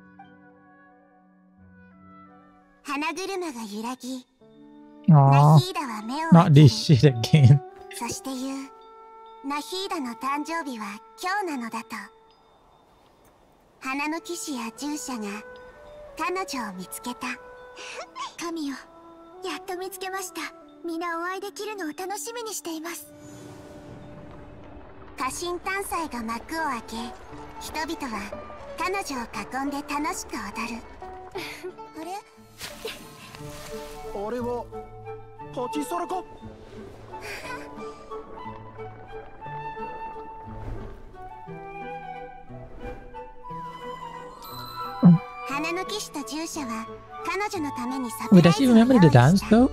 う。花車が揺らぎ、ナ Aww. ヒーダは目を Not 開け、 this shit again. そして言う。ナヒーダの誕生日は今日なのだと。花の騎士や従者が彼女を見つけた。 神よ、やっと見つけました。皆お会いできるのを楽しみにしています。 家臣誕祭が幕を開け、人々は彼女を囲んで楽しく踊る。あれあれはパティサラか？ 花の騎士と従者は彼女のためにサプ Wait, ラ does イ she ズを用 remember 意 the した。 dance though?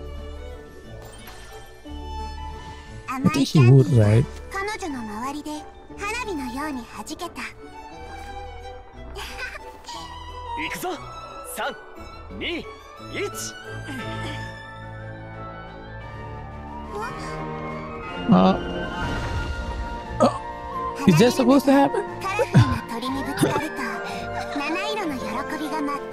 I 甘 think い she キャン would, ディーが right? 彼女の周りで花火のように弾けた。 行くぞ。さん、に、いち。 Uh, oh, is that supposed to happen? カラフルな鳥にぶつかると七色の喜びが舞った。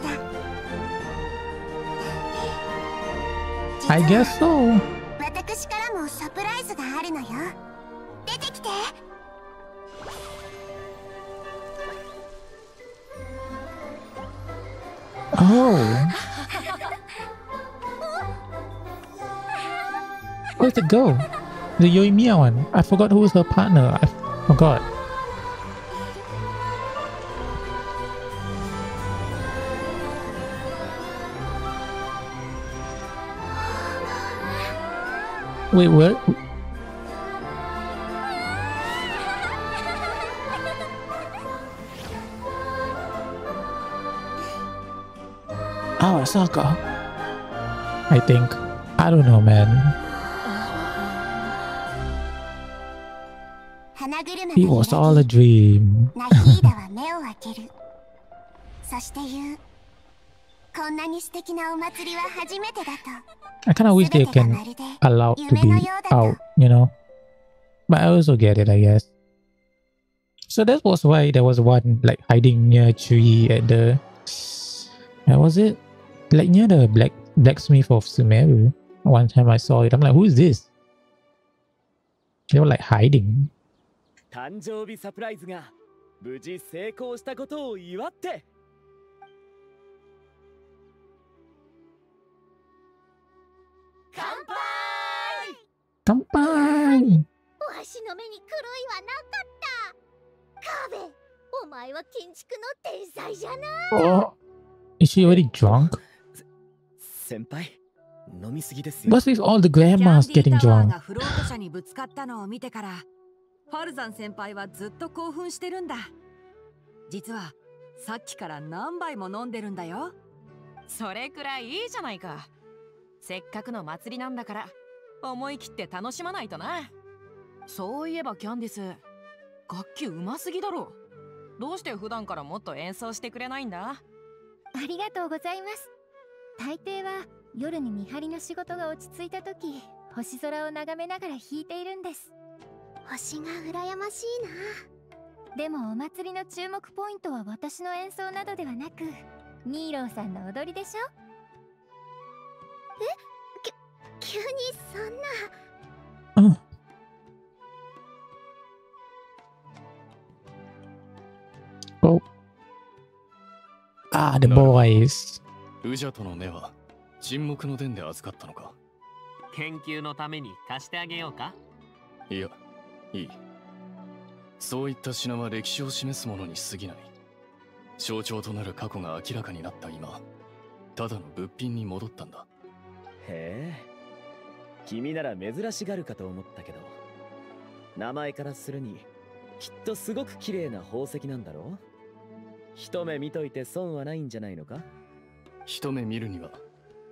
I guess so. 私からもサプライズがあるのよ。出てきて。 Oh. Where'd it go? The Yoimiya one. I forgot who was her partner. I forgot. Wait, where? Oh, Asaka. I think. I don't know, man. 花車が It was all a dream. ナヒーダは目を開ける。そして言う。こんなに素敵なお祭りは初めてだと。 I kind of wish they can allow to be out, you know? But I also get it, I guess. So that was why there was one like hiding near Chui at the... Where was it? Like near the black blacksmith of Sumeru. One time I saw it, I'm like, who is this? They were like hiding. 誕生日サプライズが無事成功したことを祝って。 乾杯。 乾杯。 わしの目に狂いはなかった。カーベ、お前は建築の天才じゃな。 Oh, is she already drunk? 先輩、飲みすぎですよ。 What's with all the grandmas getting キャンディータワー drunk? がフロート車にぶつかったのを見てからファルザン先輩はずっと興奮してるんだ。実はさっきから何杯も飲んでるんだよ。 それくらいいいじゃないか。せっかくの祭りなんだから思い切って楽しまないとな。そういえばキャンディス、楽器うますぎだろ。どうして普段からもっと演奏してくれないんだ？ ありがとうございます。大抵は夜に見張りの仕事が落ち着いた時、星空を眺めながら弾いているんです。星が羨ましいな。でもお祭りの注目ポイントは私の演奏などではなく、ニーローさんの踊りでしょ。 え、き急にそんな。 Oh. Oh. Ah, the boys. ウジャとの目は沈黙の伝で預かったのか？ 研究のために貸してあげようか？ いや、いい。そういった品は歴史を示すものに過ぎない。象徴となる過去が明らかになった今、ただの物品に戻ったんだ。 へえ、君なら珍しがるかと思ったけど、名前からするにきっとすごく綺麗な宝石なんだろう。一目見といて損はないんじゃないのか？ 一目見るには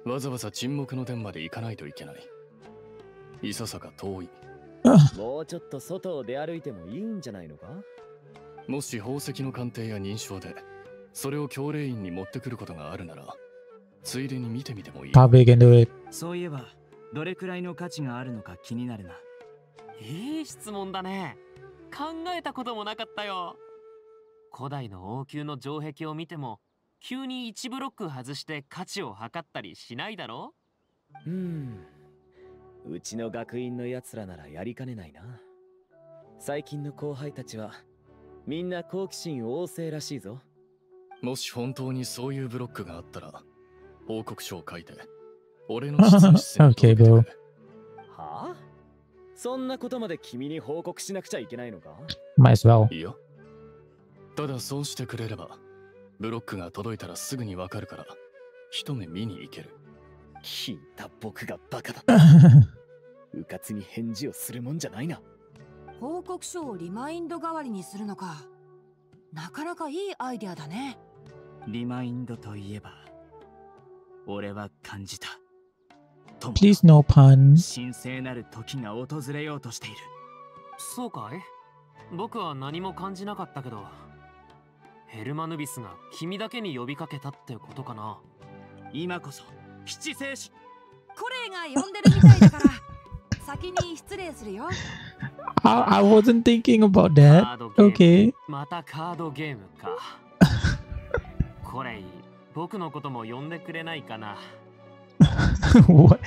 わざわざ沈黙の殿まで行かないといけない。いささか遠い。 もうちょっと外を出歩いてもいいんじゃないのか。 もし宝石の鑑定や認証でそれを教令院に持ってくることがあるなら、ついでに見てみてもいい。 Probably can do it. そういえばどれくらいの価値があるのか気になるな。 いい質問だね。考えたこともなかったよ。古代の王宮の城壁を見ても急にいちブロック外して価値を測ったりしないだろう。うーん、うちの学院のやつらならやりかねないな。最近の後輩たちはみんな好奇心旺盛らしいぞ。 もし本当にそういうブロックがあったら報告書を書いて俺の執務室に届けてくれ。 はあ？そんなことまで君に報告しなくちゃいけないのか？ Might as well. いや、ただそうしてくれればブロックが届いたらすぐにわかるから一目見に行ける。 聞いた僕がバカだ。うかつに返事をするもんじゃないな。 報告書をリマインド代わりにするのか。なかなかいいアイデアだね。 リマインドといえば俺は感じた。 Please no pun. 神聖なる時が訪れようとしている。 そうかい？僕は何も感じなかったけど、ヘルマヌビスが君だけに呼びかけたってことかな。 今こそ七聖子。 コレイが呼んでるみたいだから先に失礼するよ。 I, I wasn't thinking about that. Okay. またカードゲームか。コレイ、僕のことも呼んでくれないかな。 What?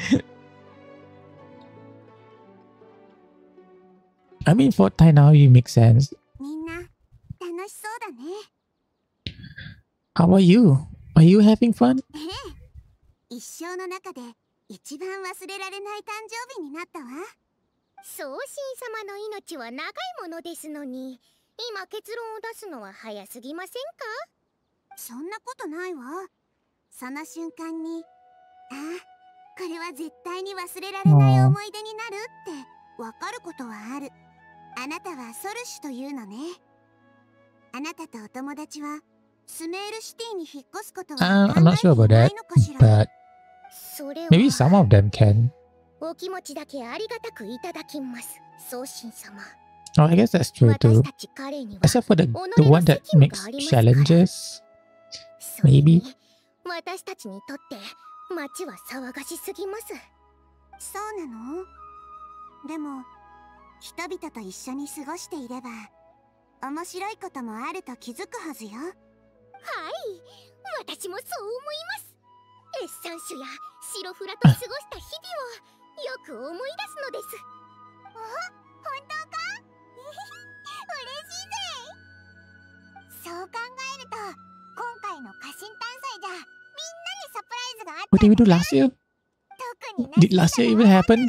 I mean, for Thai now, you make sense. みんな楽しそうだね。 How are you? Are you having fun? ええ、一生の中で一番忘れられない誕生日になったわ。 宗神様の命は長いものですのに、今結論を出すのは早すぎませんか？ そんなことないわ。その瞬間に、ああ、これは絶対に忘れられない思い出になるってわかることはある。あなたはソルシュというのね。あなたとお友達はスメールシティに引っ越すことは Uh, I'm not sure about that, but それは maybe some of them can. お気持ちだけありがたくいただきます、宗神様。 Oh, I guess that's true too. Except for the, the one that makes challenges. Maybe. 私たちにとって街は騒がしすぎます。 そうなの？でも人々と一緒に過ごしていれば面白いこともあると気づくはずよ。はい、 私もそう思います。エッサンシュやシロフラと過ごした日々をよく思い出すのです。 あ、本当か？嬉しいぜ。そう考えると今回の家臣探査じゃみんなにサプライズがあった。 What did we do last year? Did last year even happen?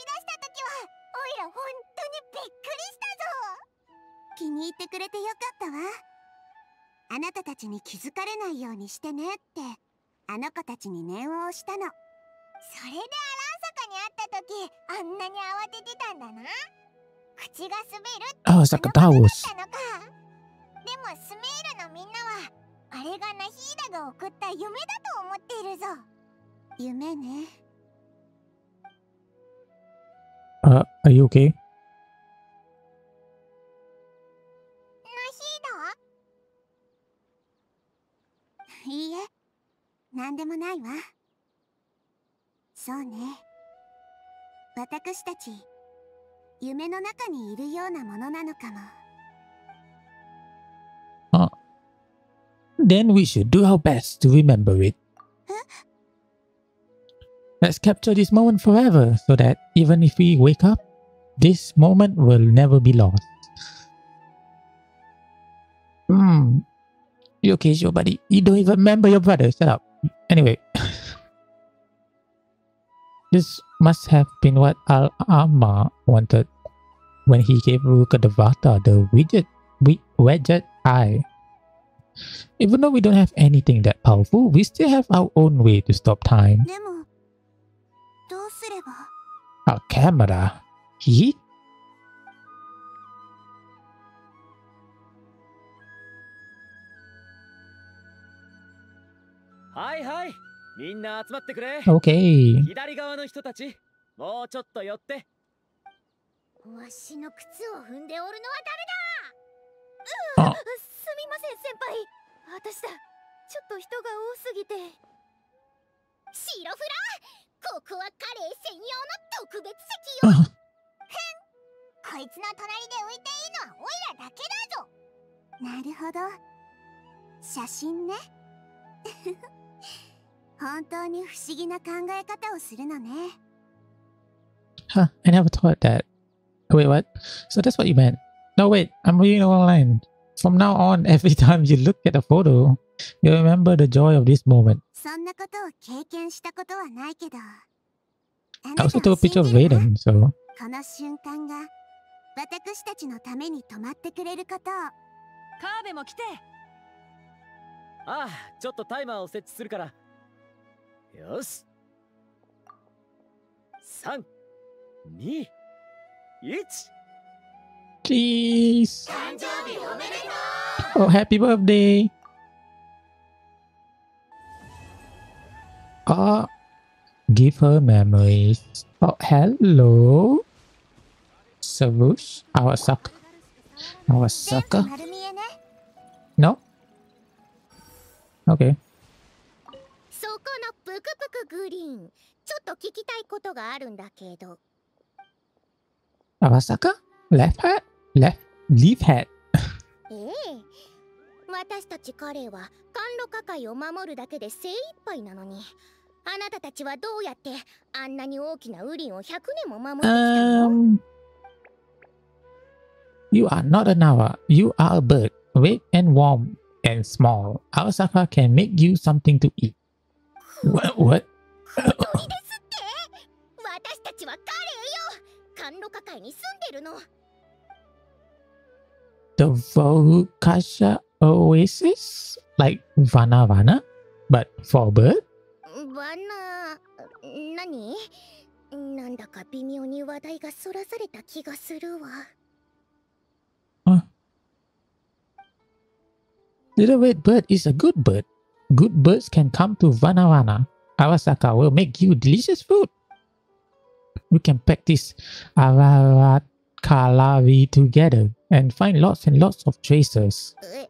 気に入ってくれてよかったわ。あなたたちに気づかれないようにしてねってあの子たちに念を押したの。 それでアラン坂に会った時あんなに慌ててたんだな。口が滑るって Oh, it's like a Taos. でもスメールのみんなはあれがナヒーダが送った夢だと思っているぞ。 夢ね。 Uh, are you okay? いいえ、なんでもないわ。そうね。私たち、夢の中にいるようなものなのかも。 Huh. Then we should do our best to remember it. Let's capture this moment forever so that even if we wake up, this moment will never be lost. Hmm. You okay, Joe, buddy? You don't even remember your brother. Shut up. Anyway. This must have been what Al-Amma wanted when he gave Rukkhadevata the widget, wedget eye. Even though we don't have anything that powerful, we still have our own way to stop time. でも、どうすれば? A camera? He? はいはい、みんな集まってくれ。 Okay. 左側の人たち、もうちょっと寄って。 わしの靴を踏んでおるのはうあわすみません先輩。私だ。ちょっと人が多すぎて。 シロフラ、ここはカレー専用の特別席よ。 へん、こいつの隣で浮いていいのはオイラだけだぞ。なるほど、写真ね。本当に不思議な考え方をするのね。 Huh, I never thought that. Wait, what? So that's what you meant. No, wait, I'm reading the wrong line. From now on, every time you look at a photo, you remember the joy of this moment. そんなことを経験したことはないけど、 I also took a picture of Raiden, so. この瞬間が私たちのために止まってくれることを。 カーベも来て。 ああ、ちょっとタイマーを設置するから。よし。さん、に、いち。 Please. Oh, happy birthday. Ah, give her memories. Oh, hello. Savush, our sucker. Our sucker. No? Okay. そこのブクブクグリーン、ちょっと聞きたいことがあるんだけど。 Our sucker? Left hat? Left leaf hat. ええ、私たち彼は甘露花界を守るだけで精一杯なのに、あなたたちはどうやってあんなに大きなウリンをひゃくねんも守ってきたの？ Um, you are not an owl. You are a bird, red and warm and small. Our sucker can make you something to eat. What? What? 私たちはカレーよ。甘露花界に住んでるの。 The Volcasha Oasis? Like Vana Vana? But for a bird? わな、何？なんだか微妙に話題がそらされた気がするわ。 Huh? Little red bird is a good bird. Good birds can come to Vana Vana. Our sucker will make you delicious food. We can practice Avarakalavi together and find lots and lots of tracers. え、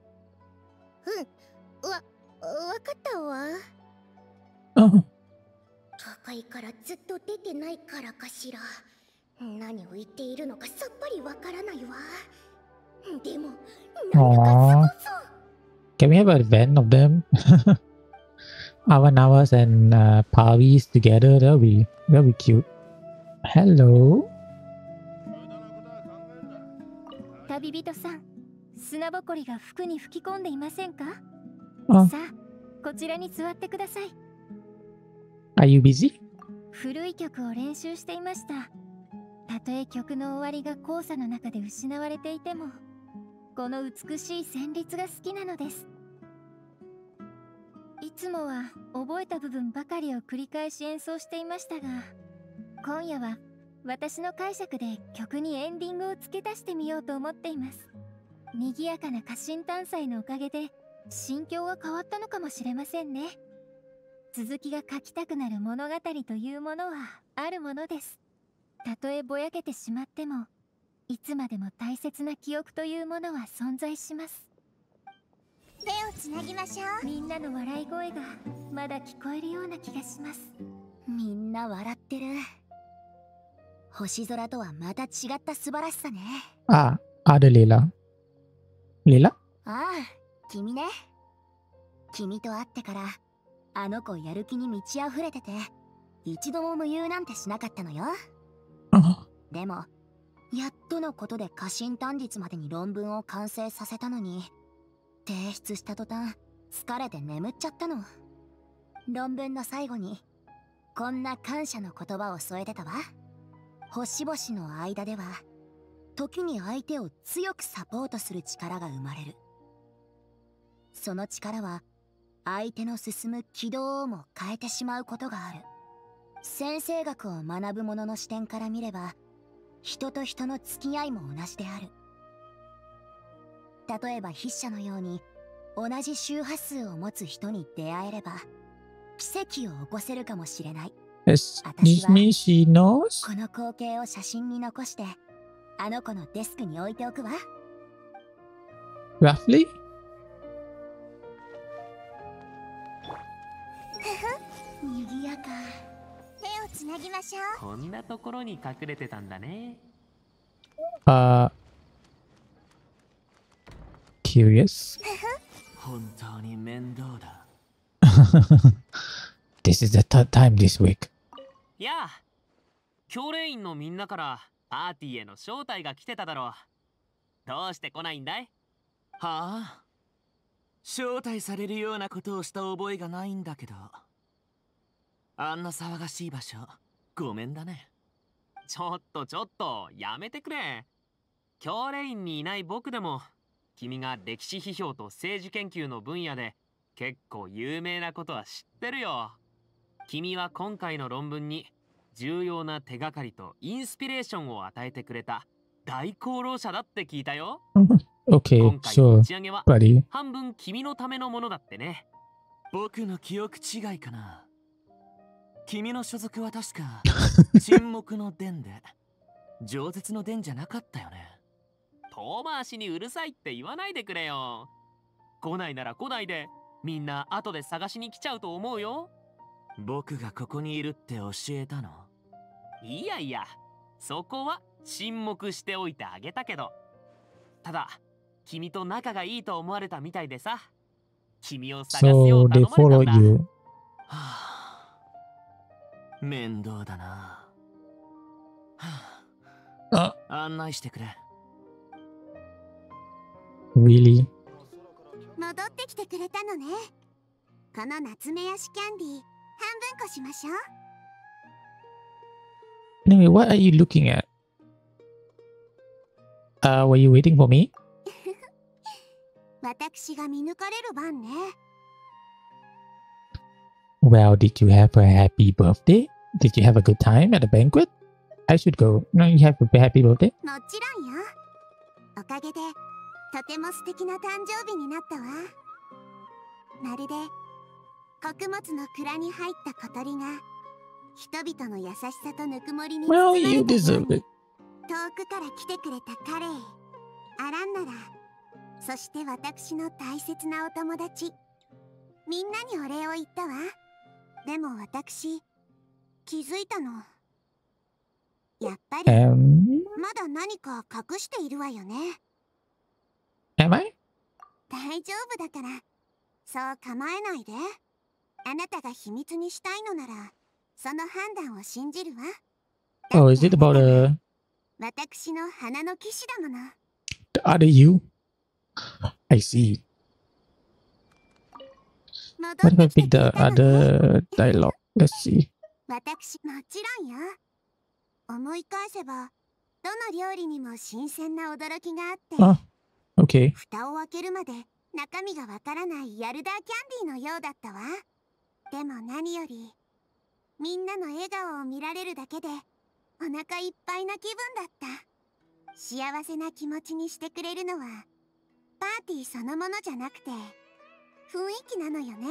うん、わ、わかったわ。 Oh. 高いからずっと出てないからかしら。何を言っているのかさっぱりわからないわ。でも、なんだかすご Aww. そう。 Can we have an event of them? Avanawas and uh, Pavis together. That'll be that'll be cute. Hello. 旅人さん、砂ぼこりが服に吹き込んでいませんか？ あさあ、こちらに座ってください。 Are you busy? 古い曲を練習していました。たとえ曲の終わりが黄砂の中で失われていても、この美しい旋律が好きなのです。いつもは覚えた部分ばかりを繰り返し演奏していましたが、今夜は私の解釈で曲にエンディングを付け足してみようと思っています。賑やかな家臣探査のおかげで心境が変わったのかもしれませんね。続きが書きたくなる物語というものはあるものです。たとえぼやけてしまっても、いつまでも大切な記憶というものは存在します。 手をつなぎましょう。 みんなの笑い声がまだ聞こえるような気がします。 みんな笑ってる。星空とはまた違った素晴らしさね。 Ah, ada Lela. Lela? ああ、君ね。君と会ってからあの子やる気に満ち溢れてて、一度も無憂なんてしなかったのよ。でもやっとのことで家臣短日までに論文を完成させたのに、提出した途端疲れて眠っちゃったの。論文の最後にこんな感謝の言葉を添えてたわ。星々の間では時に相手を強くサポートする力が生まれる。その力は相手の進む軌道をも変えてしまうことがある。先生学を学ぶ者の視点から見れば、人と人の付き合いも同じである。例えば筆者のように同じ周波数を持つ人に出会えれば、 奇跡を起こせるかもしれない。 Does this mean she knows? この光景を写真に残してあの子のデスクに置いておくわ。 Roughly? にぎやか。 手をつなぎましょう。 こんなところに隠れてたんだね。 Uh, curious. 本当に面倒だ。 This is the third time this week. やあ、教練員のみんなからパーティーへの招待が来てただろう。どうして来ないんだい？ はあ、招待されるようなことをした覚えがないんだけど。あんな騒がしい場所、ごめんだね。 ちょっとちょっとやめてくれ。教練員にいない僕でも君が歴史批評と政治研究の分野で結構有名なことは知ってるよ。君は今回の論文に重要な手がかりとインスピレーションを与えてくれた大功労者だって聞いたよ。 Okay, 今回の sure, 打ち上げは buddy. 半分君のためのものだってね。 僕の記憶違いかな。君の所属は確か沈黙の伝で饒舌の伝じゃなかったよね。 遠回しにうるさいって言わないでくれよ。来ないなら来ないで、みんな後で探しに来ちゃうと思うよ。 僕がここにいるって教えたの？ いやいや、そこは沈黙しておいてあげたけど、ただ君と仲がいいと思われたみたいでさ、君を探すよ So う they 頼まれた follow んだ。 you. 面倒だな。 あ、 案内してくれ。 Really? 戻ってきてくれたのね。この夏目ヤシキャンディー半分こしましょう。 Anyway, what are you looking at? Uh, were you waiting for me? 私が見抜かれる番ね。 Well, did you have a happy birthday? Did you have a good time at the banquet? I should go. No, you have a happy birthday? もちろんよ。おかげでとても素敵な誕生日になったわ。まるで穀物の蔵に入った小鳥が人々の優しさとぬくもりに包ま Well, れ you たよう deserve に it. 遠くから来てくれたカレイ、アランナラ、そして私の大切なお友達、みんなにお礼を言ったわ。でも私気づいたの。やっぱり Um, まだ何か隠しているわよね。 am I? 大丈夫だから、そう構えないで。あなたが秘密にしたいのならその判断を信じるわ。 Oh, is it about a 私の花の騎士だもの。 the other you? I see. What if I pick the other dialogue? Let's see. 私もちろんよ。思い返せばどの料理にも新鮮な驚きがあって、 Ah, okay. 蓋を開けるまで中身がわからないヤルダーキャンディーのようだったわ。でも何よりみんなの笑顔を見られるだけでお腹いっぱいな気分だった。幸せな気持ちにしてくれるのはパーティーそのものじゃなくて雰囲気なのよね。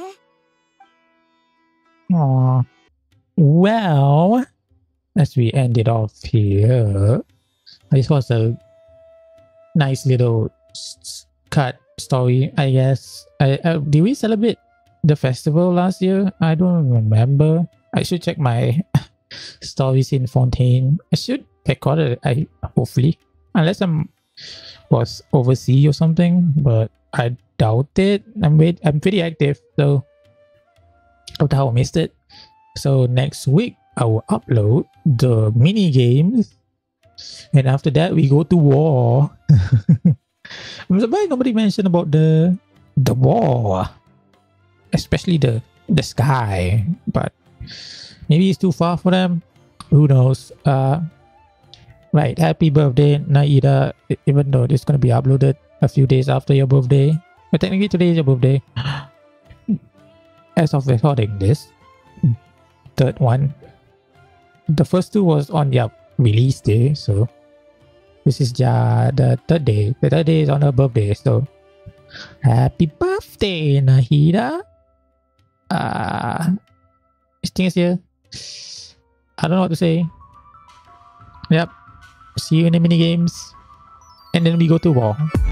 Aw. Well, as we end it off here, this was a nice little s- cut story, I guess. I, uh, did we celebrate the festival last year? I don't remember. I should check my stories in Fontaine. I should record it, I hopefully, unless I'm was overseas or something. But I doubt it. I'm wait. I'm pretty active, so I doubt I missed it. So next week I will upload the mini games, and after that we go to war. I'm surprised nobody mentioned about the the war, especially the the sky. But maybe it's too far for them. Who knows? Uh, right. Happy birthday, Naida. Even though it's gonna be uploaded a few days after your birthday, but technically today is your birthday. As of recording this, third one. The first two was on your release day, so this is ja, the third day. The third day is on her birthday, so happy birthday, Nahida. Uh, Sting is here. I don't know what to say. Yep. See you in the mini games. And then we go to war.